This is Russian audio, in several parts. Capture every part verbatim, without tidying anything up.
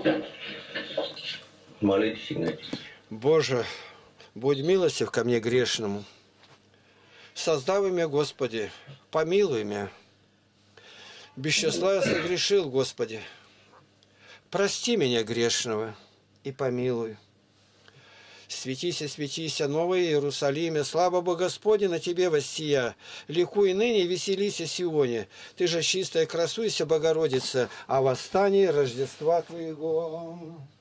Молитесь, Игнатий. Боже, будь милостив ко мне грешному. Создав меня, Господи, помилуй меня. Без числа я согрешил, Господи. Прости меня грешного и помилуй. Светися, светися, новое Иерусалиме, слава Богу Господи на тебе воссия. Ликуй ныне, веселися Сионе. Ты же чистая, красуйся, Богородица, о восстании Рождества Твоего.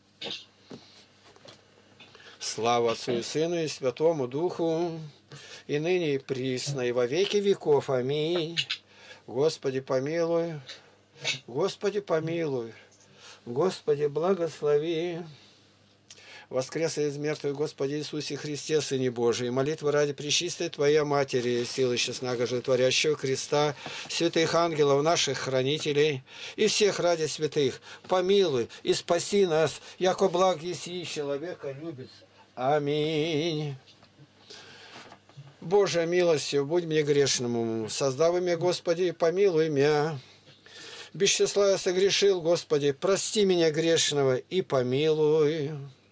Слава Отцу и Сыну и Святому Духу, и ныне и присно, и во веки веков. Аминь. Господи, помилуй, Господи, помилуй, Господи, благослови. Воскрес из мертвых, Господи Иисусе Христе, Сыне Божий, молитва ради пречистой Твоя Матери, силы честного животворящего креста, святых ангелов, наших хранителей, и всех ради святых, помилуй и спаси нас, яко благ еси человека любит. Аминь. Божия милостью, будь мне грешному, создав меня, Господи, помилуй меня. Без числа я согрешил, Господи, прости меня грешного и помилуй.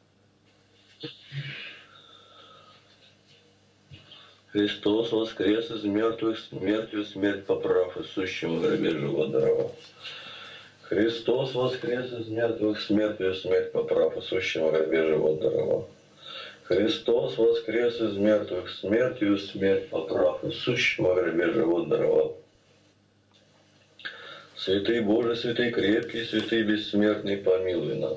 Христос воскрес из мертвых, смертью смерть поправ, и сущему гробе живот даровал. Христос воскрес из мертвых, смертью смерть поправ, и сущему гробе живот даровал. Христос воскрес из мертвых, смертью смерть поправ, и сущему гробе живот даровал. Святый Боже, святый крепкий, святый бессмертный, помилуй нас.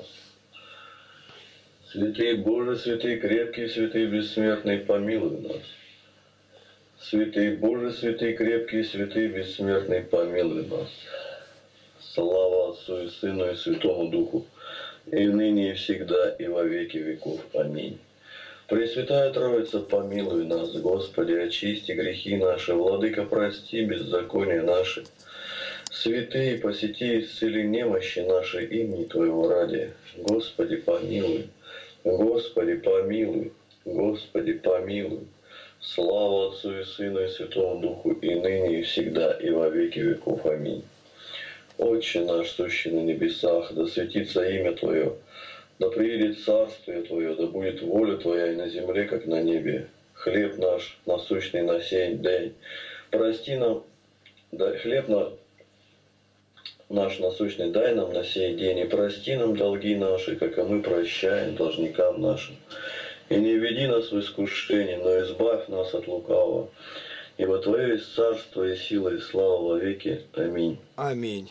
Святый Боже, святый крепкий, святый бессмертный, помилуй нас. Святый Боже, святый крепкий, святый бессмертный, помилуй нас. Слава Отцу и Сыну и Святому Духу, и ныне и всегда, и во веки веков. Аминь. Пресвятая Троица, помилуй нас, Господи, очисти грехи наши, Владыка, прости беззакония наши. Святые, посети, исцели немощи наши имени Твоего ради. Господи, помилуй. Господи, помилуй. Господи, помилуй. Слава Отцу и Сыну и Святому Духу, и ныне, и всегда, и во веки веков. Аминь. Отче наш, сущий на небесах, да светится имя Твое, да приедет царствие Твое, да будет воля Твоя и на земле, как на небе. Хлеб наш насущный на сей день. Прости нам, да, хлеб на наш насущный дай нам на сей день, и прости нам долги наши, как и мы прощаем должникам нашим. И не введи нас в искушение, но избавь нас от лукавого. Ибо Твое есть царство и сила и слава во веки. Аминь. Аминь.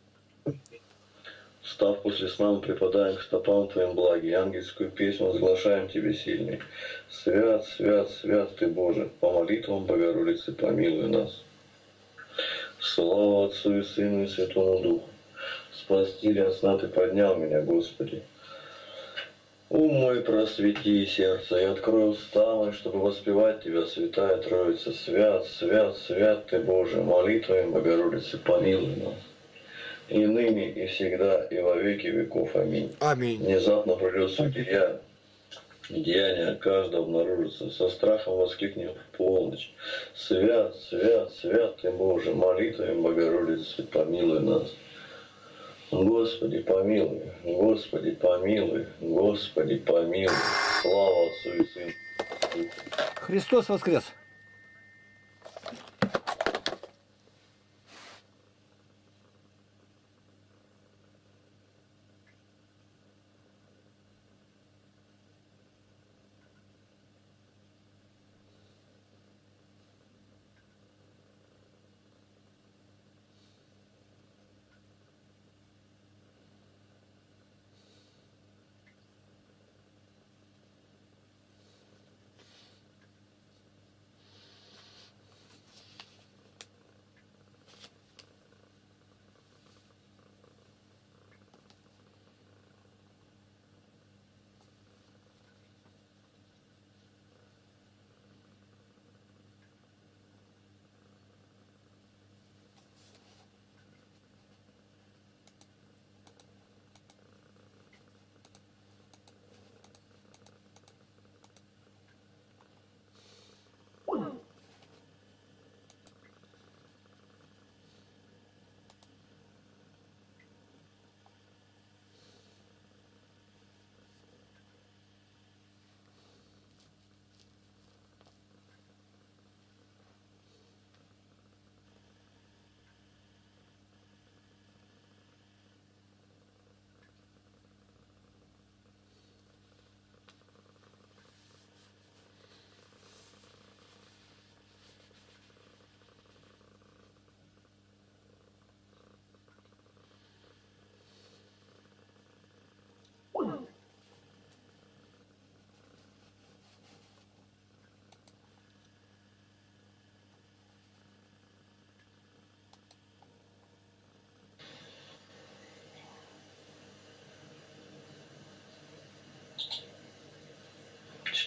Встав после сна, мы припадаем к стопам Твоим благи, и ангельскую песню возглашаем Тебе сильный. Свят, свят, свят Ты, Боже, по молитвам Богородицы помилуй нас. Слава Отцу и Сыну и Святому Духу. Спасти ли от сна Ты поднял меня, Господи. Ум мой просвети сердце, и открой уста мои, чтобы воспевать Тебя, Святая Троица. Свят, свят, свят Ты, Боже, молитвами Богородицы помилуй нас. И ныне, и всегда, и во веки веков. Аминь. Аминь. Внезапно придет судья, деяния каждого обнаружится. Со страхом воскликнем в полночь. Свят, свят, свят Ты, Боже, молитвами Богородицы помилуй нас. Господи, помилуй, Господи, помилуй, Господи, помилуй. Слава Отцу и Сыну. Христос воскрес!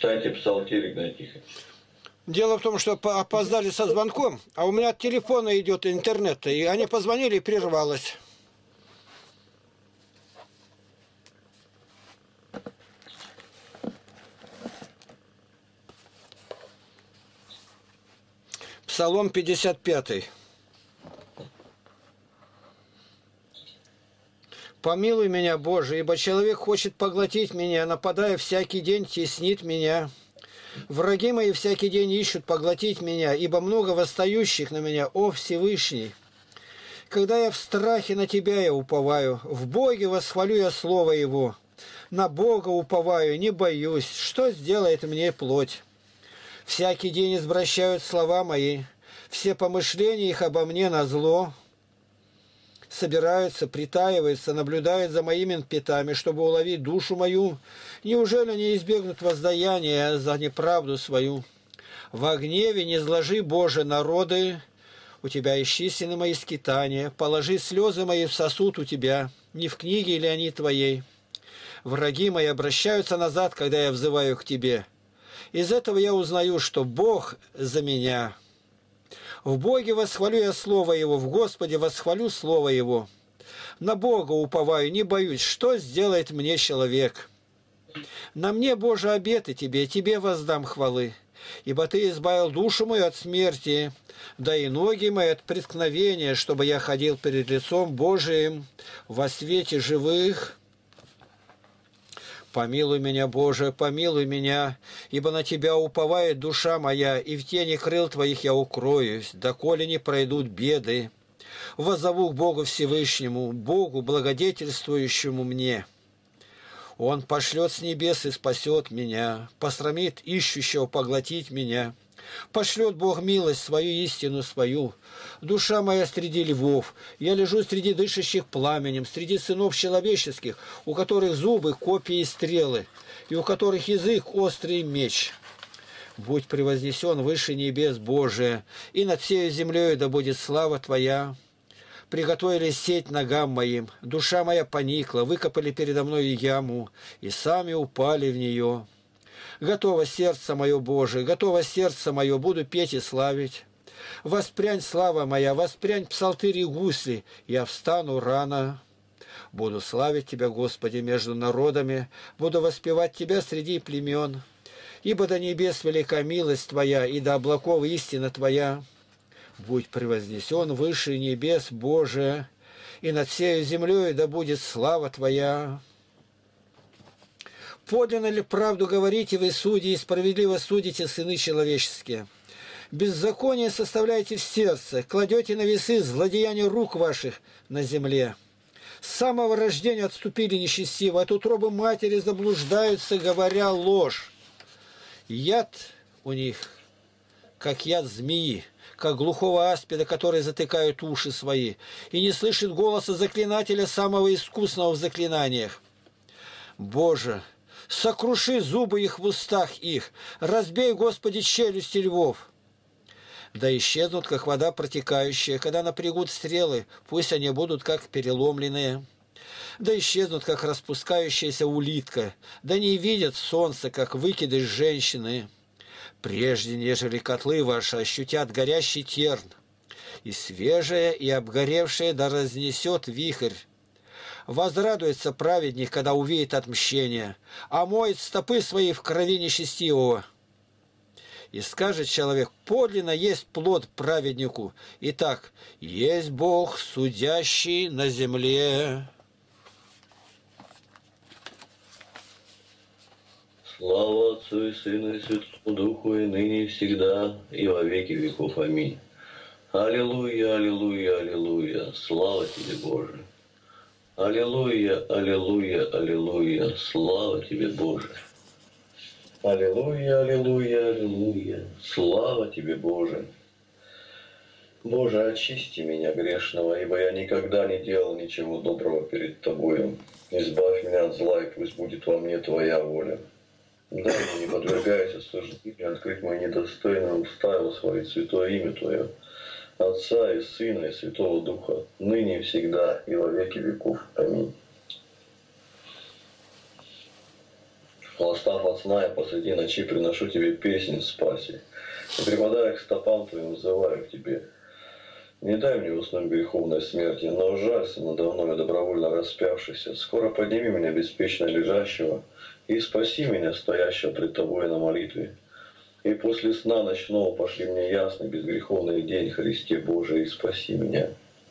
Читайте Псалтирь, Игнатий. Дело в том, что опоздали со звонком, а у меня от телефона идет интернет, и они позвонили, и прервалось. Псалом пятьдесят пятый. «Помилуй меня, Боже, ибо человек хочет поглотить меня, нападая всякий день, теснит меня. Враги мои всякий день ищут поглотить меня, ибо много восстающих на меня, о Всевышний. Когда я в страхе на Тебя я уповаю, в Боге восхвалю я Слово Его. На Бога уповаю, не боюсь, что сделает мне плоть. Всякий день извращают слова мои, все помышления их обо мне назло. Собираются, притаиваются, наблюдают за моими пятами, чтобы уловить душу мою. Неужели не избегнут воздаяния за неправду свою? Во гневе не зложи, Боже, народы, у Тебя исчислены мои скитания, положи слезы мои в сосуд у Тебя, не в книге ли они Твоей? Враги мои обращаются назад, когда я взываю к Тебе. Из этого я узнаю, что Бог за меня. В Боге восхвалю я Слово Его, в Господе восхвалю Слово Его. На Бога уповаю, не боюсь, что сделает мне человек. На мне, Боже, обеты Тебе, Тебе воздам хвалы, ибо Ты избавил душу мою от смерти, да и ноги мои от преткновения, чтобы я ходил перед лицом Божиим во свете живых. Помилуй меня, Боже, помилуй меня, ибо на Тебя уповает душа моя, и в тени крыл Твоих я укроюсь, доколе не пройдут беды. Воззову к Богу Всевышнему, Богу, благодетельствующему мне. Он пошлет с небес и спасет меня, посрамит ищущего поглотить меня. Пошлет Бог милость свою, истину свою. Душа моя среди львов, я лежу среди дышащих пламенем, среди сынов человеческих, у которых зубы, копья и стрелы, и у которых язык острый меч. Будь превознесен выше небес, Боже, и над всею землею да будет слава Твоя. Приготовили сеть ногам моим, душа моя поникла, выкопали передо мной яму, и сами упали в нее. Готово сердце мое, Боже, готово сердце мое, буду петь и славить. Воспрянь, слава моя, воспрянь псалтырь и гусли, я встану рано. Буду славить Тебя, Господи, между народами, буду воспевать Тебя среди племен. Ибо до небес велика милость Твоя, и до облаков истина Твоя. Будь превознесен выше небес, Боже, и над всею землей да будет слава Твоя. Подлинно ли правду говорите вы, судьи, и справедливо судите, сыны человеческие? Беззаконие составляете в сердце, кладете на весы злодеяния рук ваших на земле. С самого рождения отступили нечестиво, от утробы матери заблуждаются, говоря ложь. Яд у них, как яд змеи, как глухого аспида, который затыкают уши свои, и не слышит голоса заклинателя, самого искусного в заклинаниях. Боже, сокруши зубы их в устах их, разбей, Господи, челюсти львов. Да исчезнут, как вода протекающая, когда напрягут стрелы, пусть они будут, как переломленные. Да исчезнут, как распускающаяся улитка, да не видят солнца, как выкидыш женщины. Прежде, нежели котлы ваши ощутят горящий терн, и свежее, и обгоревшее да разнесет вихрь. Возрадуется праведник, когда увидит отмщение, а моет стопы свои в крови нечестивого. И скажет человек: подлинно есть плод праведнику. Итак, есть Бог, судящий на земле. Слава Отцу и Сыну и Святому Духу, и ныне, и всегда, и во веки веков. Аминь. Аллилуйя, аллилуйя, аллилуйя. Слава Тебе, Боже. Аллилуйя, аллилуйя, аллилуйя. Слава Тебе, Боже. Аллилуйя, аллилуйя, аллилуйя. Слава Тебе, Боже. Боже, очисти меня грешного, ибо я никогда не делал ничего доброго перед Тобою. Избавь меня от зла, и пусть будет во мне Твоя воля. Дай мне, не подвергайся осуждению, открыть мои недостойные уста и восхвалить святое имя Твое, Отца и Сына и Святого Духа, ныне и всегда, и во веки веков. Аминь. Восстав от сна, я посреди ночи приношу тебе песнь спаси. И припадая к стопам твоим, взываю к тебе. Не дай мне уснуть греховной смерти, но жалься надо мной, добровольно распявшийся. Скоро подними меня, беспечно лежащего, и спаси меня, стоящего пред тобой на молитве. И после сна ночного пошли мне ясный, безгреховный день, Христе Божий, и спаси меня.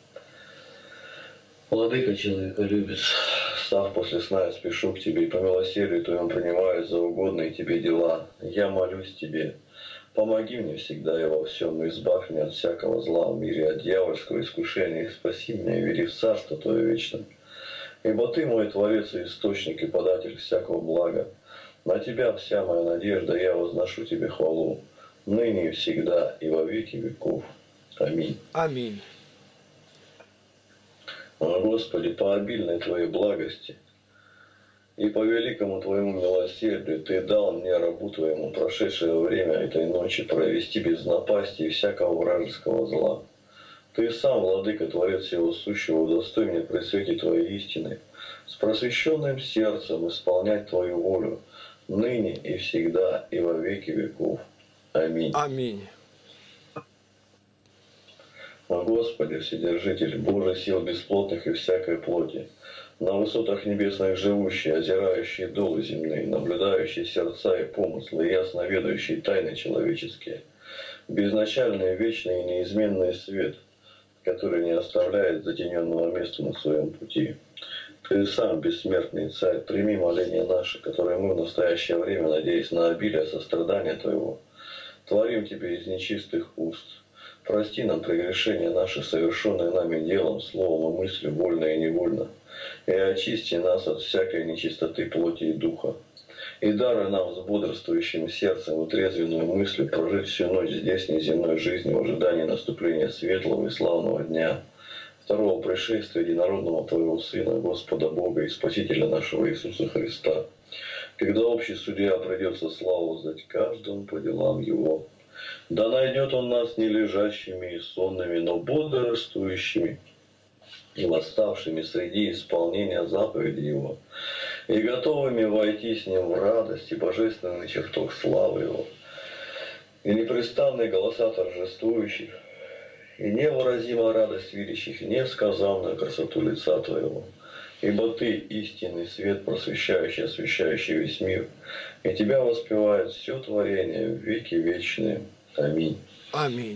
Владыка человеколюбец, став после сна, я спешу к тебе, и по милосердию твоему принимаю за угодные тебе дела. Я молюсь тебе. Помоги мне всегда и во всем, и избавь меня от всякого зла в мире, от дьявольского искушения, и спаси меня, и вери в царство Твое вечное. Ибо Ты мой Творец и Источник, и податель всякого блага. На Тебя вся моя надежда, я возношу Тебе хвалу, ныне и всегда, и во веки веков. Аминь. Аминь. О, Господи, по обильной Твоей благости и по великому Твоему милосердию Ты дал мне, рабу Твоему, прошедшее время этой ночи провести без напасти и всякого вражеского зла. Ты сам, Владыка, Творец всего сущего, удостой мне при свете Твоей истины, с просвещенным сердцем исполнять Твою волю, ныне и всегда, и во веки веков. Аминь. Аминь. О Господи, Вседержитель, Божий сил бесплотных и всякой плоти, на высотах небесных живущий, озирающий долы земные, наблюдающий сердца и помыслы, ясно ведающий тайны человеческие, безначальный, вечный и неизменный свет, который не оставляет затененного места на своем пути. Ты сам, бессмертный Царь, прими моления наши, которые мы в настоящее время, надеясь на обилие сострадания Твоего, творим Тебе из нечистых уст. Прости нам прегрешения наши, совершенные нами делом, словом и мыслью, вольно и невольно, и очисти нас от всякой нечистоты плоти и духа. И даруй нам с бодрствующим сердцем и трезвенную мыслью прожить всю ночь здесь неземной жизнью в ожидании наступления светлого и славного дня, второго пришествия единородного Твоего Сына, Господа Бога и Спасителя нашего Иисуса Христа, когда общий судья придется славу воздать каждому по делам его. Да найдет он нас не лежащими и сонными, но бодрствующими и восставшими среди исполнения заповеди Его, и готовыми войти с Ним в радость и божественный чертог славы Его, и непрестанные голоса торжествующих, и невыразимая радость видящих, и несказанную красоту лица Твоего. Ибо Ты истинный свет, просвещающий, освещающий весь мир, и Тебя воспевает все творение в веки вечные. Аминь. Аминь.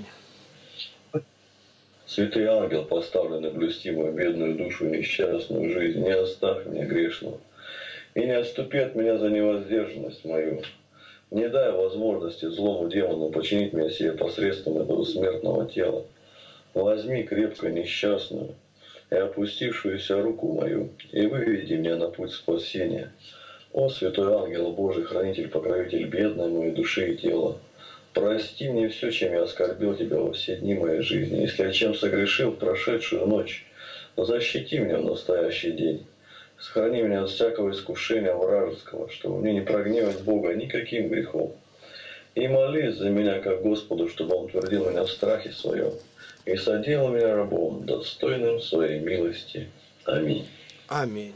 Святый ангел, поставленный блюсти мою бедную душу и несчастную жизнь, не оставь меня грешного, и не отступи от меня за невоздержанность мою. Не дай возможности злому демону починить меня себе посредством этого смертного тела. Возьми крепко несчастную и опустившуюся руку мою, и выведи меня на путь спасения. О, святой ангел Божий, хранитель, покровитель бедной моей души и тела, прости мне все, чем я оскорбил Тебя во все дни моей жизни. Если я чем согрешил в прошедшую ночь, защити меня в настоящий день. Сохрани меня от всякого искушения вражеского, чтобы мне не прогневать Бога никаким грехом. И молись за меня, как Господу, чтобы Он твердил меня в страхе Своем и соделал меня рабом, достойным Своей милости. Аминь. Аминь.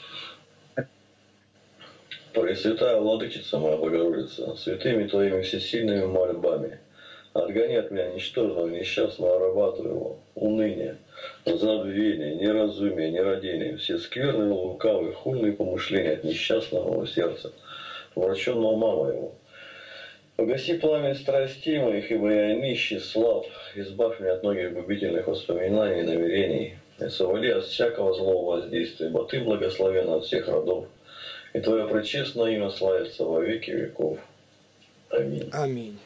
Пресвятая Владычица моя Богородица, святыми Твоими всесильными мольбами, отгони от меня ничтожного несчастного раба Твоего, уныние, забвение, неразумие, нерадение, все скверные, лукавые, хульные помышления от несчастного сердца, враченного ума моего. Погаси пламя страстей моих, ибо я нищий, слаб, избавь меня от многих губительных воспоминаний и намерений, и освободи от всякого злого воздействия, ибо Ты благословен от всех родов, и Твое пречестное имя славится во веки веков. Аминь. Аминь.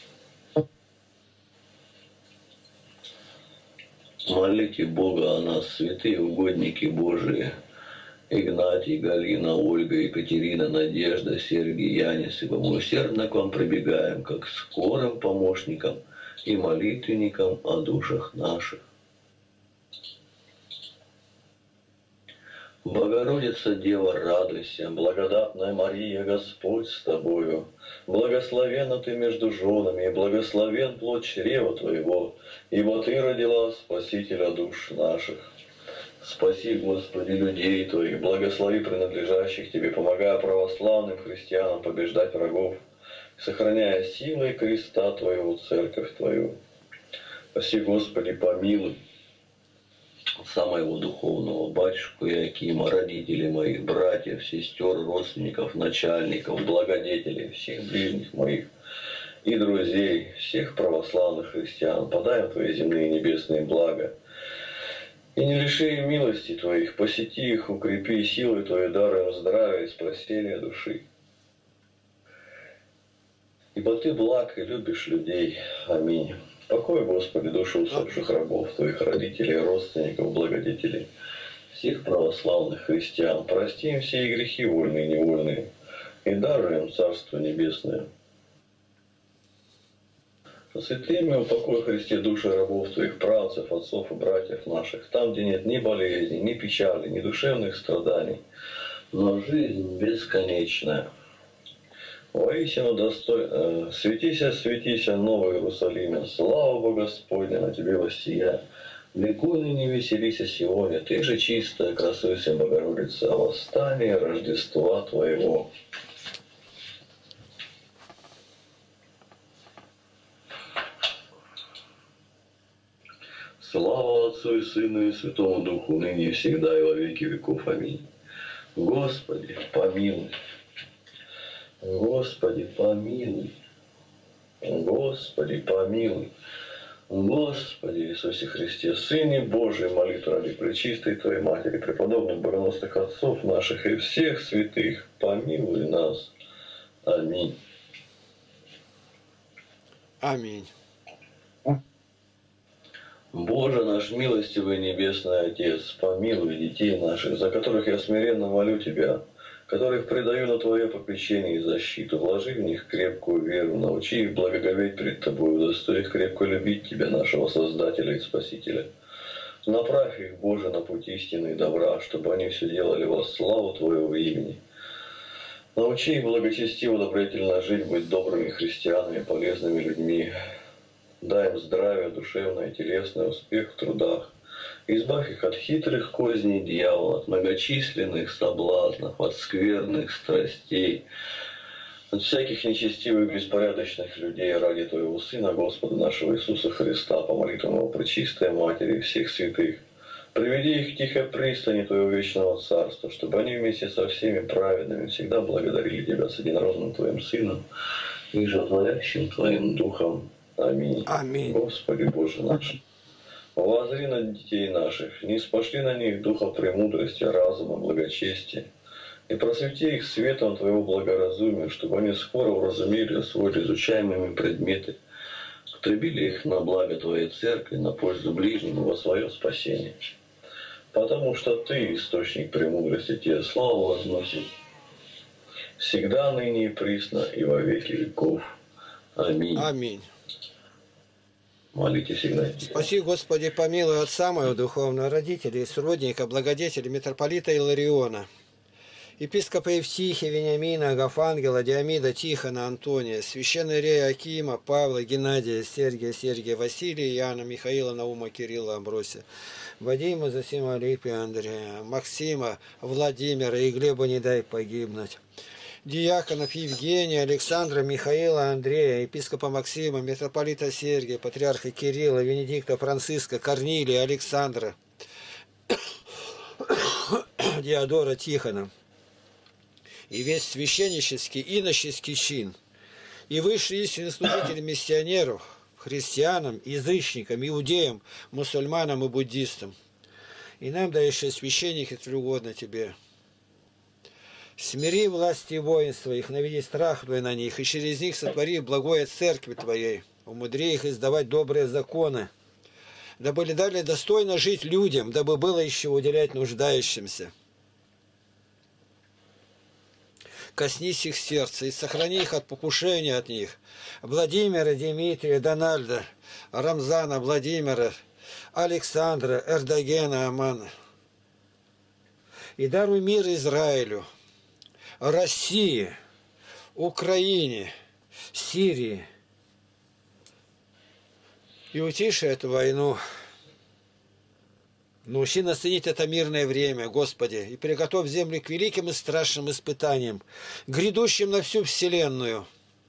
Молите Бога о нас, святые угодники Божии, Игнатий, Галина, Ольга, Екатерина, Надежда, Сергий, Янис, ибо мы усердно к вам прибегаем, как скорым помощникам и молитвенникам о душах наших. Богородица Дева, радуйся, благодатная Мария, Господь с тобою. Благословенна ты между женами, и благословен плод чрева твоего, ибо ты родила Спасителя душ наших. Спаси, Господи, людей Твоих, благослови принадлежащих Тебе, помогая православным христианам побеждать врагов, сохраняя силой креста Твоего, церковь Твою. Спаси, Господи, помилуй отца моего духовного, батюшку Иакима, родителей моих, братьев, сестер, родственников, начальников, благодетелей, всех ближних моих и друзей, всех православных христиан. Подай им Твои земные и небесные блага. И не лиши их милости Твоих, посети их, укрепи силой Твоей, даруй им здравие и спасение души. Ибо Ты благ и любишь людей. Аминь. Покой, Господи, душу усопших рабов Твоих, родителей, родственников, благодетелей, всех православных христиан. Прости им все их грехи, вольные и невольные, и даруй им Царство Небесное. Посвяти мне упокой, Христе, души рабов Твоих, правцев, отцов и братьев наших, там, где нет ни болезни, ни печали, ни душевных страданий, но жизнь бесконечная. Воистину достой... э, светися, светися, Новый Иерусалиме, слава Бога Господня на Тебе воссия. Ликуй ныне, веселися сегодня, Ты же чистая, красуйся, Богородица, о восстании Рождества Твоего. Слава Отцу и Сыну и Святому Духу, ныне и всегда и во веки веков. Аминь. Господи, помилуй. Господи, помилуй. Господи, помилуй. Господи Иисусе Христе, Сыне Божий, молитву ради Пречистой Твоей Матери, преподобных богоносных отцов наших и всех святых, помилуй нас. Аминь. Аминь. Боже наш милостивый Небесный Отец, помилуй детей наших, за которых я смиренно молю Тебя, которых предаю на Твое попечение и защиту. Вложи в них крепкую веру, научи их благоговеть пред Тобой, удостой их крепко любить Тебя, нашего Создателя и Спасителя. Направь их, Боже, на путь истины и добра, чтобы они все делали во славу Твоего имени. Научи их благочестиво, добродетельно жить, быть добрыми христианами, полезными людьми. Дай им здравие душевное и телесное, успех в трудах. Избавь их от хитрых козней дьявола, от многочисленных соблазнов, от скверных страстей, от всяких нечестивых и беспорядочных людей ради Твоего Сына, Господа нашего Иисуса Христа, по молитвам Его Пречистой Матери и всех святых. Приведи их к тихой пристани Твоего вечного Царства, чтобы они вместе со всеми праведными всегда благодарили Тебя с единородным Твоим Сыном и животворящим Твоим Духом. Аминь. Аминь. Господи Боже наш, воззри на детей наших, не спошли на них духа премудрости, разума, благочестия, и просвети их светом Твоего благоразумия, чтобы они скоро уразумели, освоили изучаемыми предметы, употребили их на благо Твоей Церкви, на пользу ближнему, во свое спасение. Потому что Ты, источник премудрости, Тебе славу возносит, всегда, ныне и присно, и во веки веков. Аминь. Аминь. Молитесь, Игнатий. Спаси, Господи, помилуй отца моего духовного, родителей, сродника, благодетеля, митрополита Илариона, епископа Евтихия, Вениамина, Агафангела, Диамида, Тихона, Антония, священнорея Акима, Павла, Геннадия, Сергия, Сергия, Василия, Иоанна, Михаила, Наума, Кирилла, Амбросия, Вадима, Зосима, Алипия, Андрея, Максима, Владимира и Глеба не дай погибнуть. Диаконов Евгения, Александра, Михаила, Андрея, епископа Максима, митрополита Сергия, патриарха Кирилла, Венедикта, Франциска, Корнилия, Александра, Диодора, Тихона, и весь священнический и иноческий чин, и высшие истинные служители миссионеров, христианам, язычникам, иудеям, мусульманам и буддистам. И нам дающие священники угодно Тебе. Смири власти воинства их, наведи страх Твой на них, и через них сотвори благое церкви Твоей, умудри их издавать добрые законы, дабы ли дали достойно жить людям, дабы было еще уделять нуждающимся. Коснись их сердца и сохрани их от покушения от них. Владимира, Дмитрия, Дональда, Рамзана, Владимира, Александра, Эрдогена, Амана. И даруй мир Израилю, России, Украине, Сирии. И утиши эту войну. Научи нас ценить это мирное время, Господи, и приготовь землю к великим и страшным испытаниям, грядущим на всю вселенную,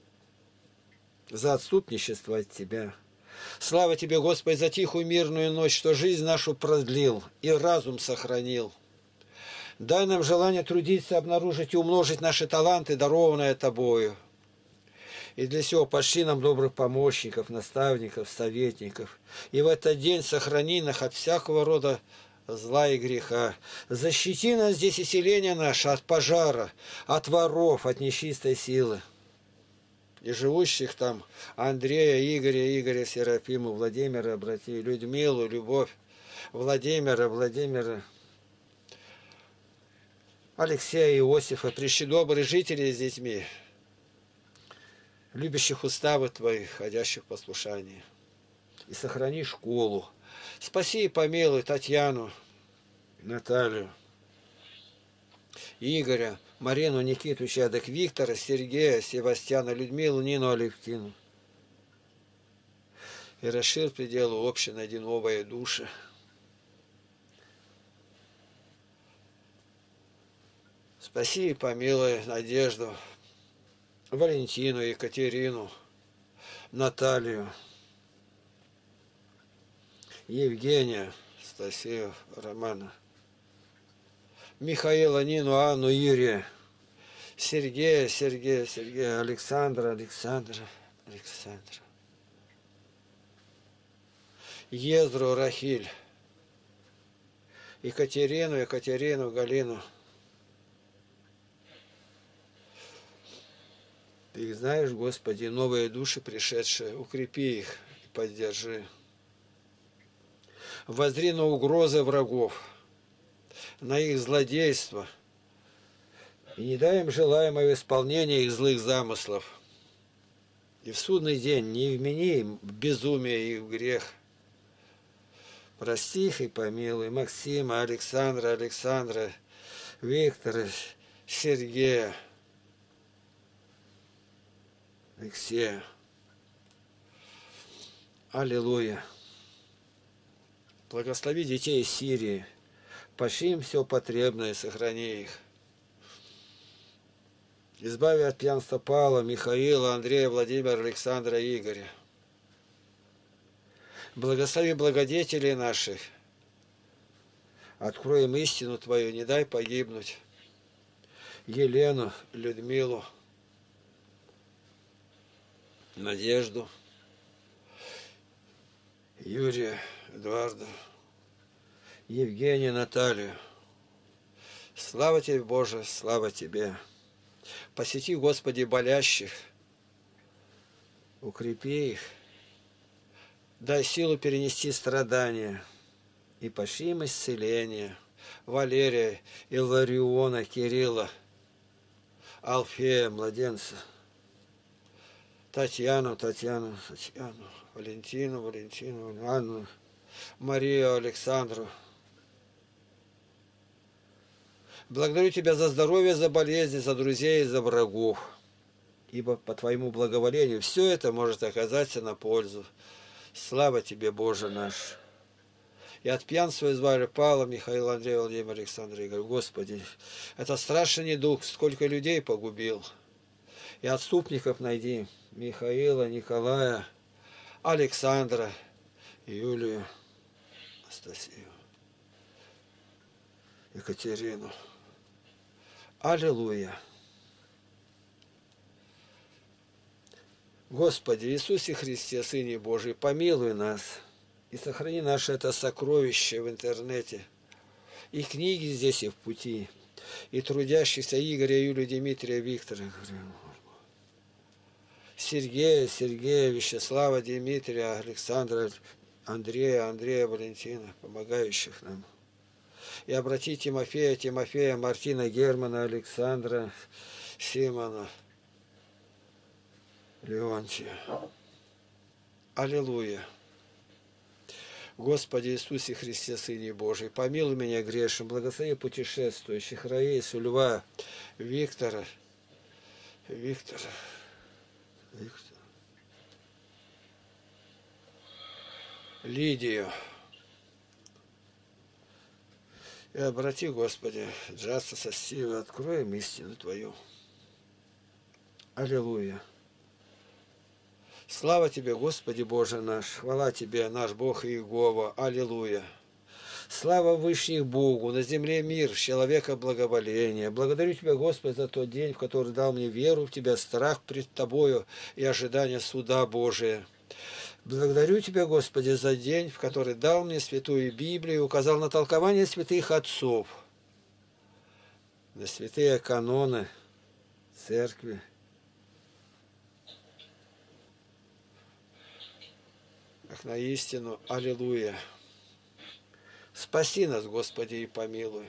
за отступничество от Тебя. Слава Тебе, Господи, за тихую мирную ночь, что жизнь нашу продлил и разум сохранил. Дай нам желание трудиться, обнаружить и умножить наши таланты, дарованные Тобою. И для сего пошли нам добрых помощников, наставников, советников. И в этот день сохрани нас от всякого рода зла и греха. Защити нас здесь и селение наше от пожара, от воров, от нечистой силы. И живущих там Андрея, Игоря, Игоря, Серафиму, Владимира, братья, Людмилу, Любовь, Владимира, Владимира, Алексея, Иосифа, прищи добрые жители с детьми, любящих уставы Твои, ходящих в послушании. И сохрани школу. Спаси и помилуй Татьяну, Наталью, Игоря, Марину, Никиту, Чадок, Виктора, Сергея, Севастьяна, Людмилу, Нину, Алевтину. И расширь пределы общей, найди новые души. Спаси и помилуй Надежду, Валентину, Екатерину, Наталью, Евгения, Стасию, Романа, Михаила, Нину, Анну, Юрия, Сергея, Сергея, Сергея, Александра, Александра, Александра, Ездру, Рахиль, Екатерину, Екатерину, Галину. Ты их знаешь, Господи, новые души пришедшие, укрепи их и поддержи. Воззри на угрозы врагов, на их злодейство, и не дай им желаемого исполнения их злых замыслов. И в судный день не вмени им в безумие и в грех. Прости их и помилуй Максима, Александра, Александра, Виктора, Сергея, Алексея. Аллилуйя. Благослови детей из Сирии. Пошли им все потребное, сохрани их. Избави от пьянства Павла, Михаила, Андрея, Владимира, Александра, Игоря. Благослови благодетелей наших. Открой им истину Твою, не дай погибнуть. Елену, Людмилу, Надежду, Юрия, Эдуарда, Евгения, Наталью. Слава Тебе, Боже, слава Тебе. Посети, Господи, болящих, укрепи их, дай силу перенести страдания и пошли им исцеление. Валерия, Илариона, Кирилла, Алфея, младенца, Татьяну, Татьяну, Татьяну, Валентину, Валентину, Анну, Марию, Александру. Благодарю Тебя за здоровье, за болезни, за друзей, за врагов. Ибо по Твоему благоволению все это может оказаться на пользу. Слава Тебе, Боже наш! И от пьянства избавили Павла, Михаила, Андрея, Владимира, Александра, Игоря. Господи, это страшный недуг, сколько людей погубил. И отступников найди. Михаила, Николая, Александра, Юлию, Анастасию, Екатерину. Аллилуйя! Господи Иисусе Христе, Сыне Божий, помилуй нас и сохрани наше это сокровище в интернете, и книги здесь, и в пути, и трудящихся Игоря, Юлию, Дмитрия, Виктора, Сергея, Сергея, Вячеслава, Дмитрия, Александра, Андрея, Андрея, Валентина, помогающих нам. И обрати Тимофея, Тимофея, Мартина, Германа, Александра, Симона, Леонтия. Аллилуйя! Господи Иисусе Христе, Сыне Божий, помилуй меня грешным, благослови путешествующих, Раису, Льва, Виктора, Виктора, Виктора, Лидию, И обрати, Господи, джаса со силой, откроем истину Твою. Аллилуйя. Слава Тебе, Господи Боже наш, хвала Тебе, наш Бог Иегова. Аллилуйя. Слава Вышних Богу, на земле мир, человека благоволение. Благодарю Тебя, Господи, за тот день, в который дал мне веру в Тебя, страх пред Тобою и ожидание суда Божия. Благодарю Тебя, Господи, за день, в который дал мне Святую Библию и указал на толкование святых отцов, на святые каноны Церкви. Как на истину. Аллилуйя. Спаси нас, Господи, и помилуй.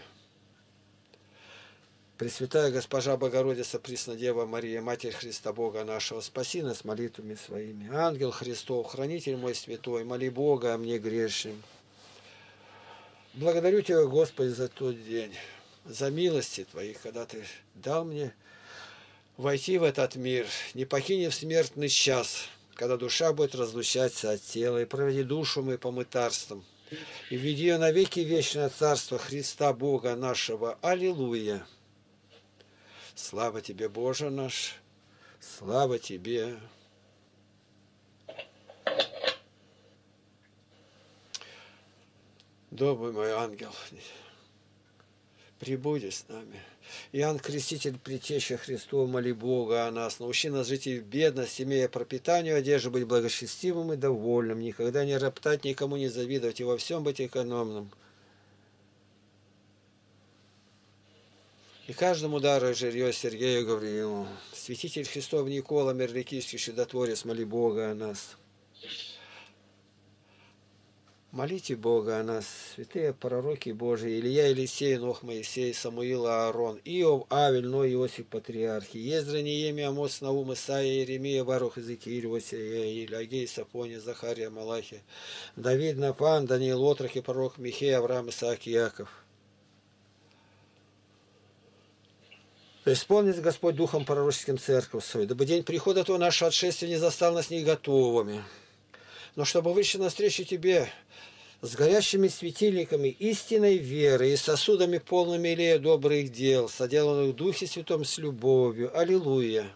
Пресвятая Госпожа Богородица, Преснодева Мария, Матерь Христа Бога нашего, спаси нас молитвами своими. Ангел Христов, хранитель мой святой, моли Бога о мне грешным. Благодарю Тебя, Господи, за тот день, за милости Твои, когда Ты дал мне войти в этот мир, не покинув смертный час, когда душа будет разлучаться от тела, и проведи душу мы по мытарствам, и введи ее навеки вечное Царство Христа Бога нашего. Аллилуйя! Слава Тебе, Боже наш! Слава Тебе! Добрый мой ангел, прибуди с нами. Иоанн Креститель, Предтеча Христова, моли Бога о нас. Научи нас жить и в бедности, имея пропитанию, одежду быть благочестивым и довольным, никогда не роптать, никому не завидовать и во всем быть экономным. И каждому даруй жирье Сергею Гавриилу. Святитель Христов Никола, Мерликийский чудотворец, моли Бога о нас. Молите Бога о нас, святые пророки Божии, Илья, Елисей, Нох, Моисей, Самуил, Аарон, Иов, Авель, Ной, Иосиф, Патриархи, Ездра, Неемия, Амос, Наум, Исаия, Иеремия, Барух, Иезекииль, Осия, Агей, Сафония, Захария, Малахия, Давид, Нафан, Даниил, Отрок и пророк Михей, Авраам, Исаак, Яков. Исполнит Господь Духом пророческим церковь свою, дабы день прихода Твоего нашего отшествия не застал нас не готовыми, но чтобы выйти навстречу Тебе с горящими светильниками истинной веры и сосудами полными илея добрых дел, соделанных в Духе Святом с любовью. Аллилуйя!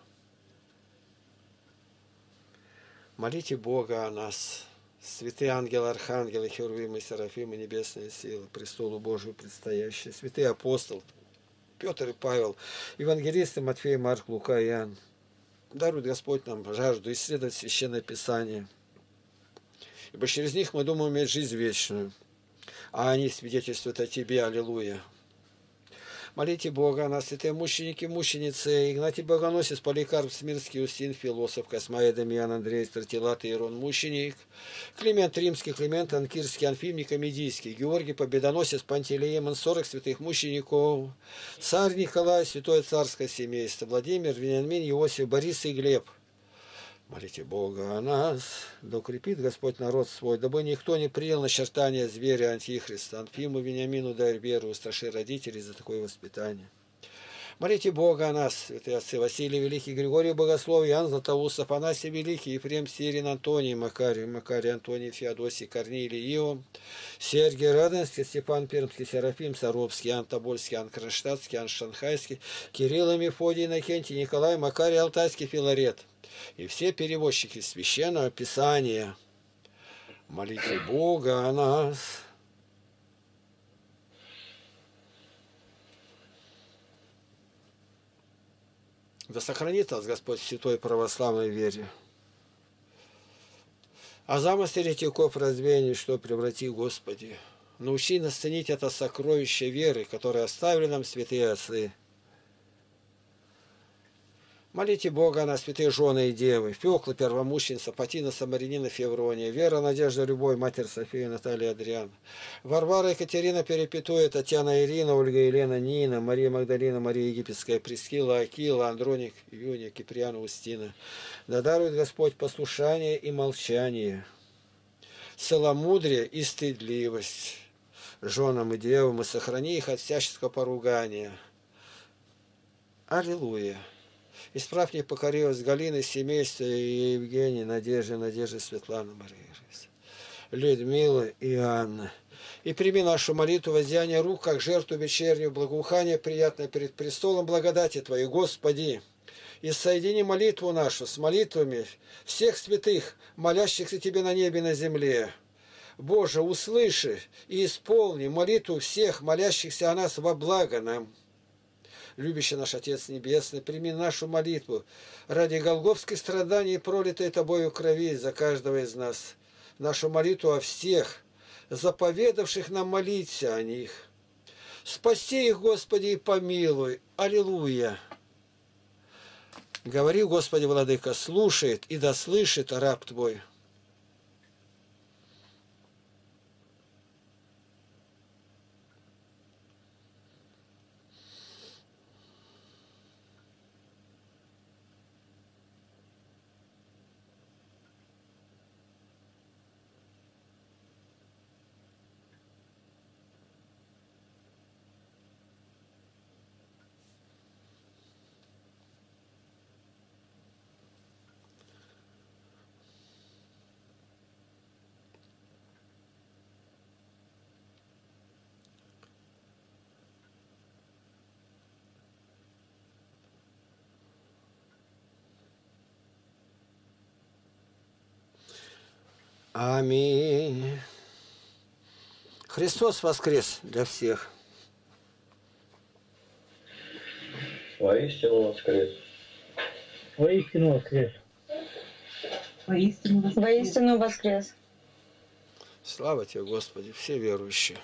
Молите Бога о нас, святые ангелы, архангелы, херувимы, серафимы, небесные силы, престолу Божию предстоящие, святые апостолы, Петр и Павел, евангелисты Матфей, Марк, Лука и Иоанн. Дарует Господь нам жажду исследовать Священное Писание, ибо через них мы думаем иметь жизнь вечную, а они свидетельствуют о Тебе. Аллилуйя! Молите Бога о нас, святые мученики, мученицы, Игнатий Богоносец, Поликарп, Смирский, Устин, философ, Космаия, Дамиан, Андрей, Стратилат, Иерон, мученик, Климент Римский, Климент Анкирский, Анфим, Никомедийский, Георгий Победоносец, Пантелеимон, сорок святых мучеников, царь Николай, святое царское семейство, Владимир, Вениамин, Иосиф, Борис и Глеб. Молите Бога о нас, да укрепит Господь народ свой, дабы никто не принял начертания зверя Антихриста. Анфиму, Вениамину дай веру, устраши родителей за такое воспитание. Молите Бога о нас, святые отцы Василий Великий, Григорий Богослов, Иоанн Златоуст, Афанасий Великий, Ефрем Сирин, Антоний, Макарий, Макарий, Антоний, Феодосий, Корнилий, Иов, Сергий Радонский, Степан Пермский, Серафим Саровский, Иоанн Тобольский, Иоанн Кронштадтский, Иоанн Шанхайский, Кирилл, Мефодий, Иннокентий, Николай, Макарий, Алтайский, Филарет и все переводчики Священного Писания. Молите Бога о нас. Да сохранит нас Господь в святой православной вере. А замысел еретиков развеяний, что преврати, Господи. Научи нас ценить это сокровище веры, которое оставили нам святые отцы. Молите Бога на святые жены и девы, Феокла, первомученица, Патина, Самарянина, Феврония, Вера, Надежда, Любовь, Матерь София, Наталья, Адриан, Варвара, Екатерина, Перепетуя, Татьяна, Ирина, Ольга, Елена, Нина, Мария Магдалина, Мария Египетская, Прескила, Акила, Андроник, Юния, Киприана, Устина. Да дарует Господь послушание и молчание, целомудрие и стыдливость женам и девам, и сохрани их от всяческого поругания. Аллилуйя! Исправь непокоривость Галины, семейства и Евгении, Надежды, Надежды, Светланы, Марии, Людмилы и Анны. И прими нашу молитву воздеяния рук, как жертву вечернюю, благоухание приятное перед престолом благодати Твоей, Господи. И соедини молитву нашу с молитвами всех святых, молящихся Тебе на небе и на земле. Боже, услыши и исполни молитву всех, молящихся о нас во благо нам. Любящий наш Отец Небесный, прими нашу молитву ради голгофских страданий и пролитой Тобою крови за каждого из нас. Нашу молитву о всех, заповедавших нам молиться о них. Спаси их, Господи, и помилуй. Аллилуйя. Говори, Господи, Владыка, слушает и да слышит раб Твой. Аминь. Христос воскрес для всех. Воистину воскрес. Воистину воскрес. Воистину воскрес. Воистину воскрес. Слава Тебе, Господи, все верующие.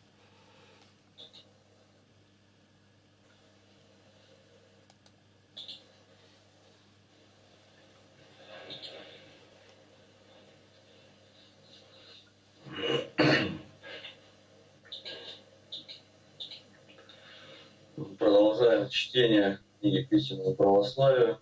Продолжаем чтение книги к истинному православию.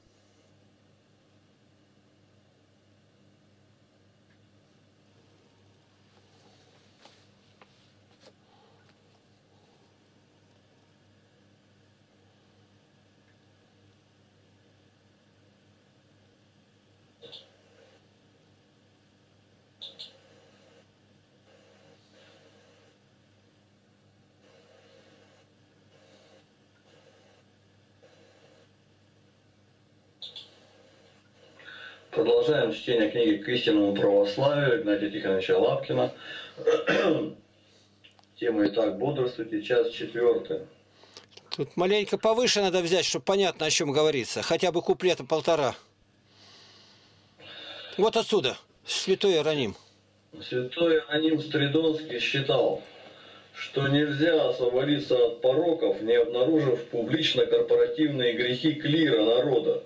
Продолжаем чтение книги к истинному православию Игнатия Тихоновича Лапкина. Тема «Итак, бодрствуйте», час четвертый. Тут маленько повыше надо взять, чтобы понятно, о чем говорится. Хотя бы куплета полтора. Вот отсюда. Святой Иероним. Святой Иероним Стридонский считал, что нельзя освободиться от пороков, не обнаружив публично корпоративные грехи клира народа.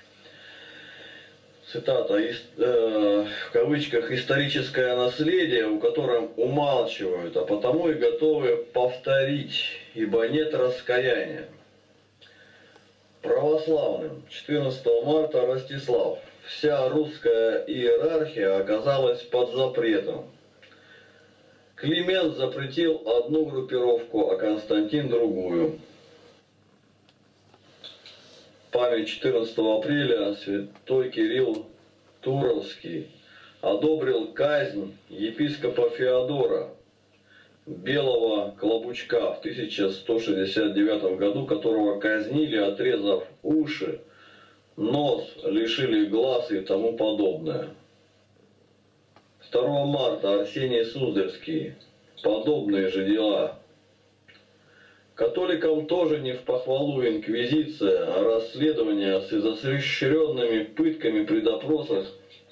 Цитата, э, в кавычках, «историческое наследие, у котором умалчивают, а потому и готовы повторить, ибо нет раскаяния». Православным четырнадцатого марта Ростислав. Вся русская иерархия оказалась под запретом. Климент запретил одну группировку, а Константин другую. Память четырнадцатого апреля святой Кирилл Туровский одобрил казнь епископа Феодора Белого Клобучка в тысяча сто шестьдесят девятом году, которого казнили, отрезав уши, нос, лишили глаз и тому подобное. второго марта Арсений Суздальский. Подобные же дела. Католикам тоже не в похвалу инквизиция, а расследования с изощренными пытками при допросах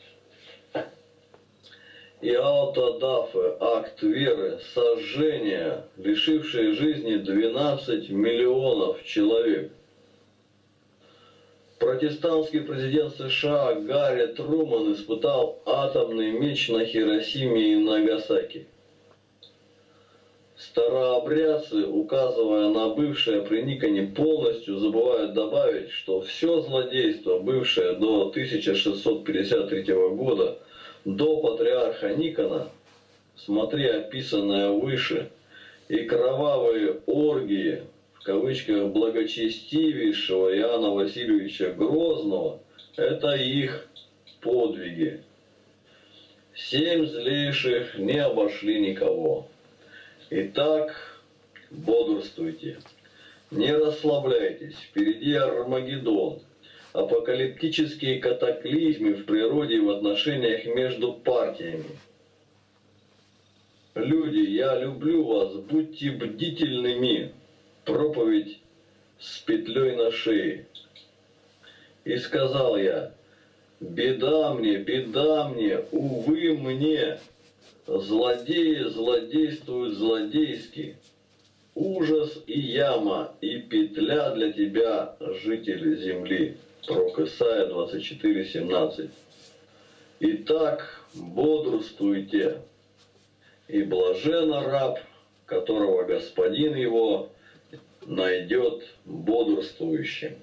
и аутодафы, акт веры, сожжения, лишившие жизни двенадцать миллионов человек. Протестантский президент США Гарри Труман испытал атомный меч на Хиросиме и Нагасаки. Старообрядцы, указывая на бывшее при Никоне, полностью забывают добавить, что все злодейство, бывшее до тысяча шестьсот пятьдесят третьего года, до патриарха Никона, смотри описанное выше, и кровавые оргии, в кавычках, благочестивейшего Иоанна Васильевича Грозного, это их подвиги. Семь злейших не обошли никого. Итак, бодрствуйте, не расслабляйтесь, впереди Армагеддон, апокалиптические катаклизмы в природе и в отношениях между партиями. Люди, я люблю вас, будьте бдительными. Проповедь с петлей на шее. И сказал я: беда мне, беда мне, увы мне, злодеи злодействуют злодейски, ужас и яма, и петля для тебя, житель земли. Пророк Исайя двадцать четыре семнадцать. Итак, бодрствуйте, и блажен раб, которого господин его найдет бодрствующим.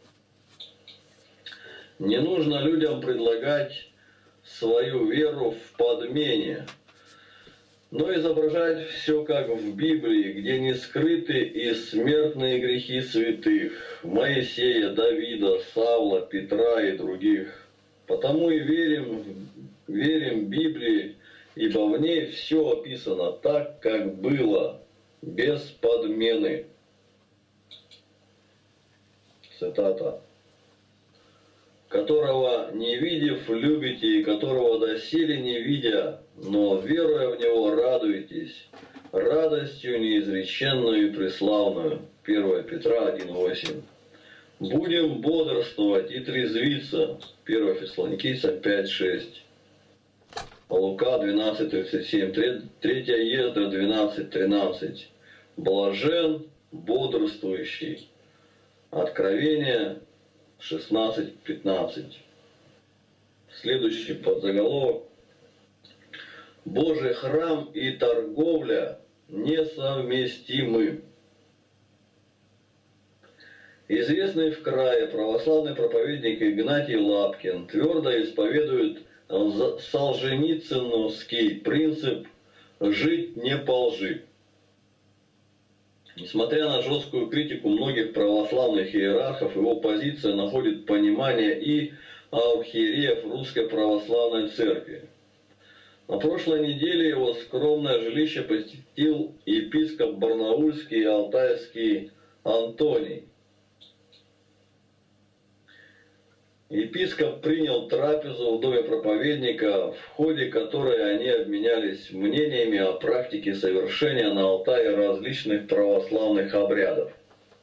Не нужно людям предлагать свою веру в подмене, но изображать все как в Библии, где не скрыты и смертные грехи святых Моисея, Давида, Савла, Петра и других. Потому и верим, верим Библии, ибо в ней все описано так, как было, без подмены. Цитата. Которого не видев, любите, и которого доселе не видя, но веруя в него радуетесь, радостью неизреченную и преславную. первое Петра один восемь. Будем бодрствовать и трезвиться. первое Фессалоникийцам пять шесть. Лука двенадцать тридцать семь. третья Ездра двенадцать тринадцать. Блажен бодрствующий. Откровение шестнадцать пятнадцать. Следующий подзаголовок. Божий храм и торговля несовместимы. Известный в крае православный проповедник Игнатий Лапкин твердо исповедует солженицыновский принцип «жить не по лжи». Несмотря на жесткую критику многих православных иерархов, его позиция находит понимание и у архиереев Русской Православной Церкви. На прошлой неделе его скромное жилище посетил епископ Барнаульский и Алтайский Антоний. Епископ принял трапезу в доме проповедника, в ходе которой они обменялись мнениями о практике совершения на Алтае различных православных обрядов.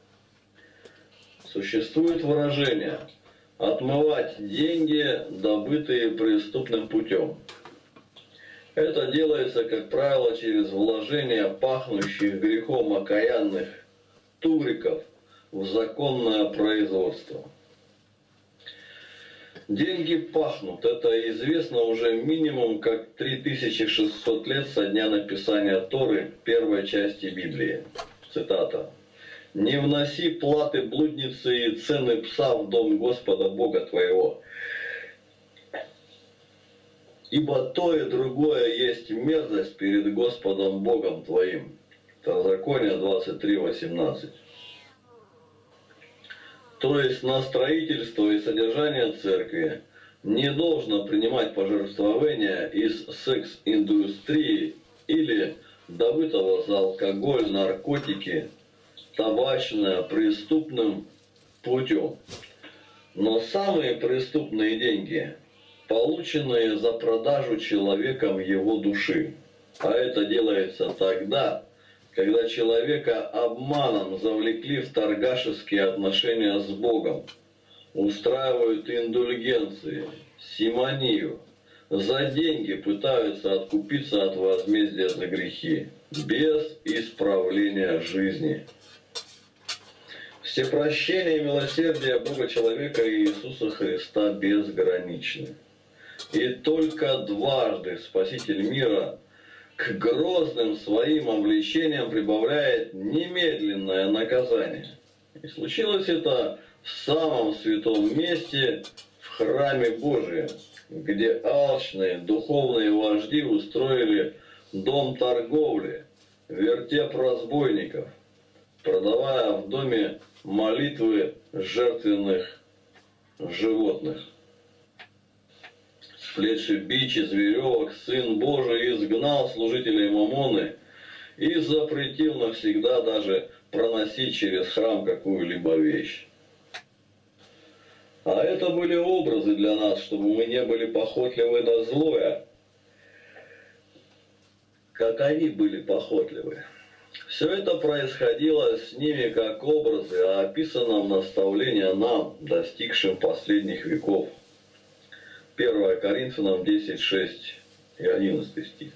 Существует выражение «отмывать деньги, добытые преступным путем». Это делается, как правило, через вложение пахнущих грехом окаянных тугриков в законное производство. Деньги пахнут. Это известно уже минимум как три тысячи шестьсот лет со дня написания Торы, первой части Библии. Цитата. «Не вноси платы блудницы и цены пса в дом Господа Бога твоего, ибо то и другое есть мерзость перед Господом Богом твоим». Второзаконие двадцать три восемнадцать. То есть на строительство и содержание церкви не должно принимать пожертвования из секс-индустрии или добытого за алкоголь, наркотики, табачное преступным путем. Но самые преступные деньги, полученные за продажу человеком его души. А это делается тогда, когда человека обманом завлекли в торгашеские отношения с Богом, устраивают индульгенции, симонию, за деньги пытаются откупиться от возмездия за грехи, без исправления жизни. Всепрощение и милосердие Бога человека и Иисуса Христа безграничны. И только дважды Спаситель мира к грозным своим обличениям прибавляет немедленное наказание. И случилось это в самом святом месте, в храме Божием, где алчные духовные вожди устроили дом торговли, вертеп разбойников, продавая в доме молитвы жертвенных животных. Сплетший бич из веревок, Сын Божий изгнал служителей Мамоны и запретил навсегда даже проносить через храм какую-либо вещь. А это были образы для нас, чтобы мы не были похотливы на злое, как они были похотливы. Все это происходило с ними как образы, а описано в наставлении нам, достигшим последних веков. первое Коринфянам десять, шесть и одиннадцатый стих.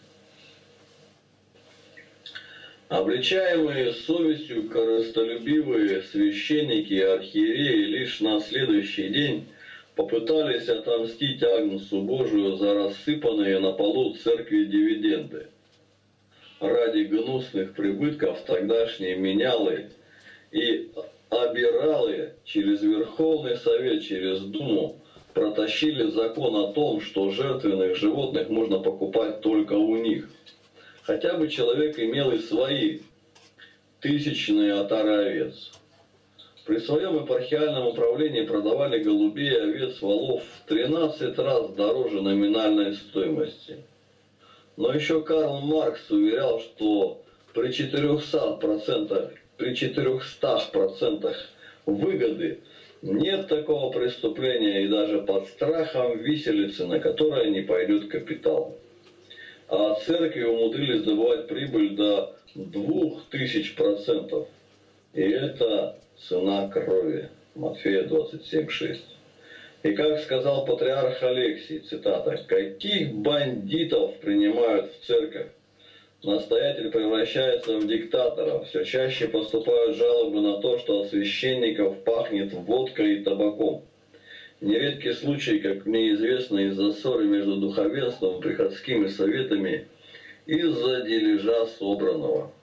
Обличаемые совестью корыстолюбивые священники и архиереи лишь на следующий день попытались отомстить Агнцу Божию за рассыпанные на полу церкви дивиденды. Ради гнусных прибытков тогдашние менялы и обиралы через Верховный Совет, через Думу протащили закон о том, что жертвенных животных можно покупать только у них. Хотя бы человек имел и свои тысячные отары овец. При своем епархиальном управлении продавали голубей и овец, волов в тринадцать раз дороже номинальной стоимости. Но еще Карл Маркс уверял, что при четырехстах процентах, при четырехстах процентах выгоды нет такого преступления и даже под страхом виселицы, на которое не пойдет капитал. А церкви умудрились добывать прибыль до двух тысяч процентов. И это цена крови. Матфея двадцать семь, шесть. И как сказал патриарх Алексий, цитата, «Каких бандитов принимают в церковь? Настоятель превращается в диктатора. Все чаще поступают жалобы на то, что от священников пахнет водкой и табаком. Нередки случаи, как мне известно, из-за ссоры между духовенством и приходскими советами из-за дележа собранного».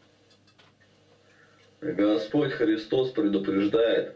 Господь Христос предупреждает: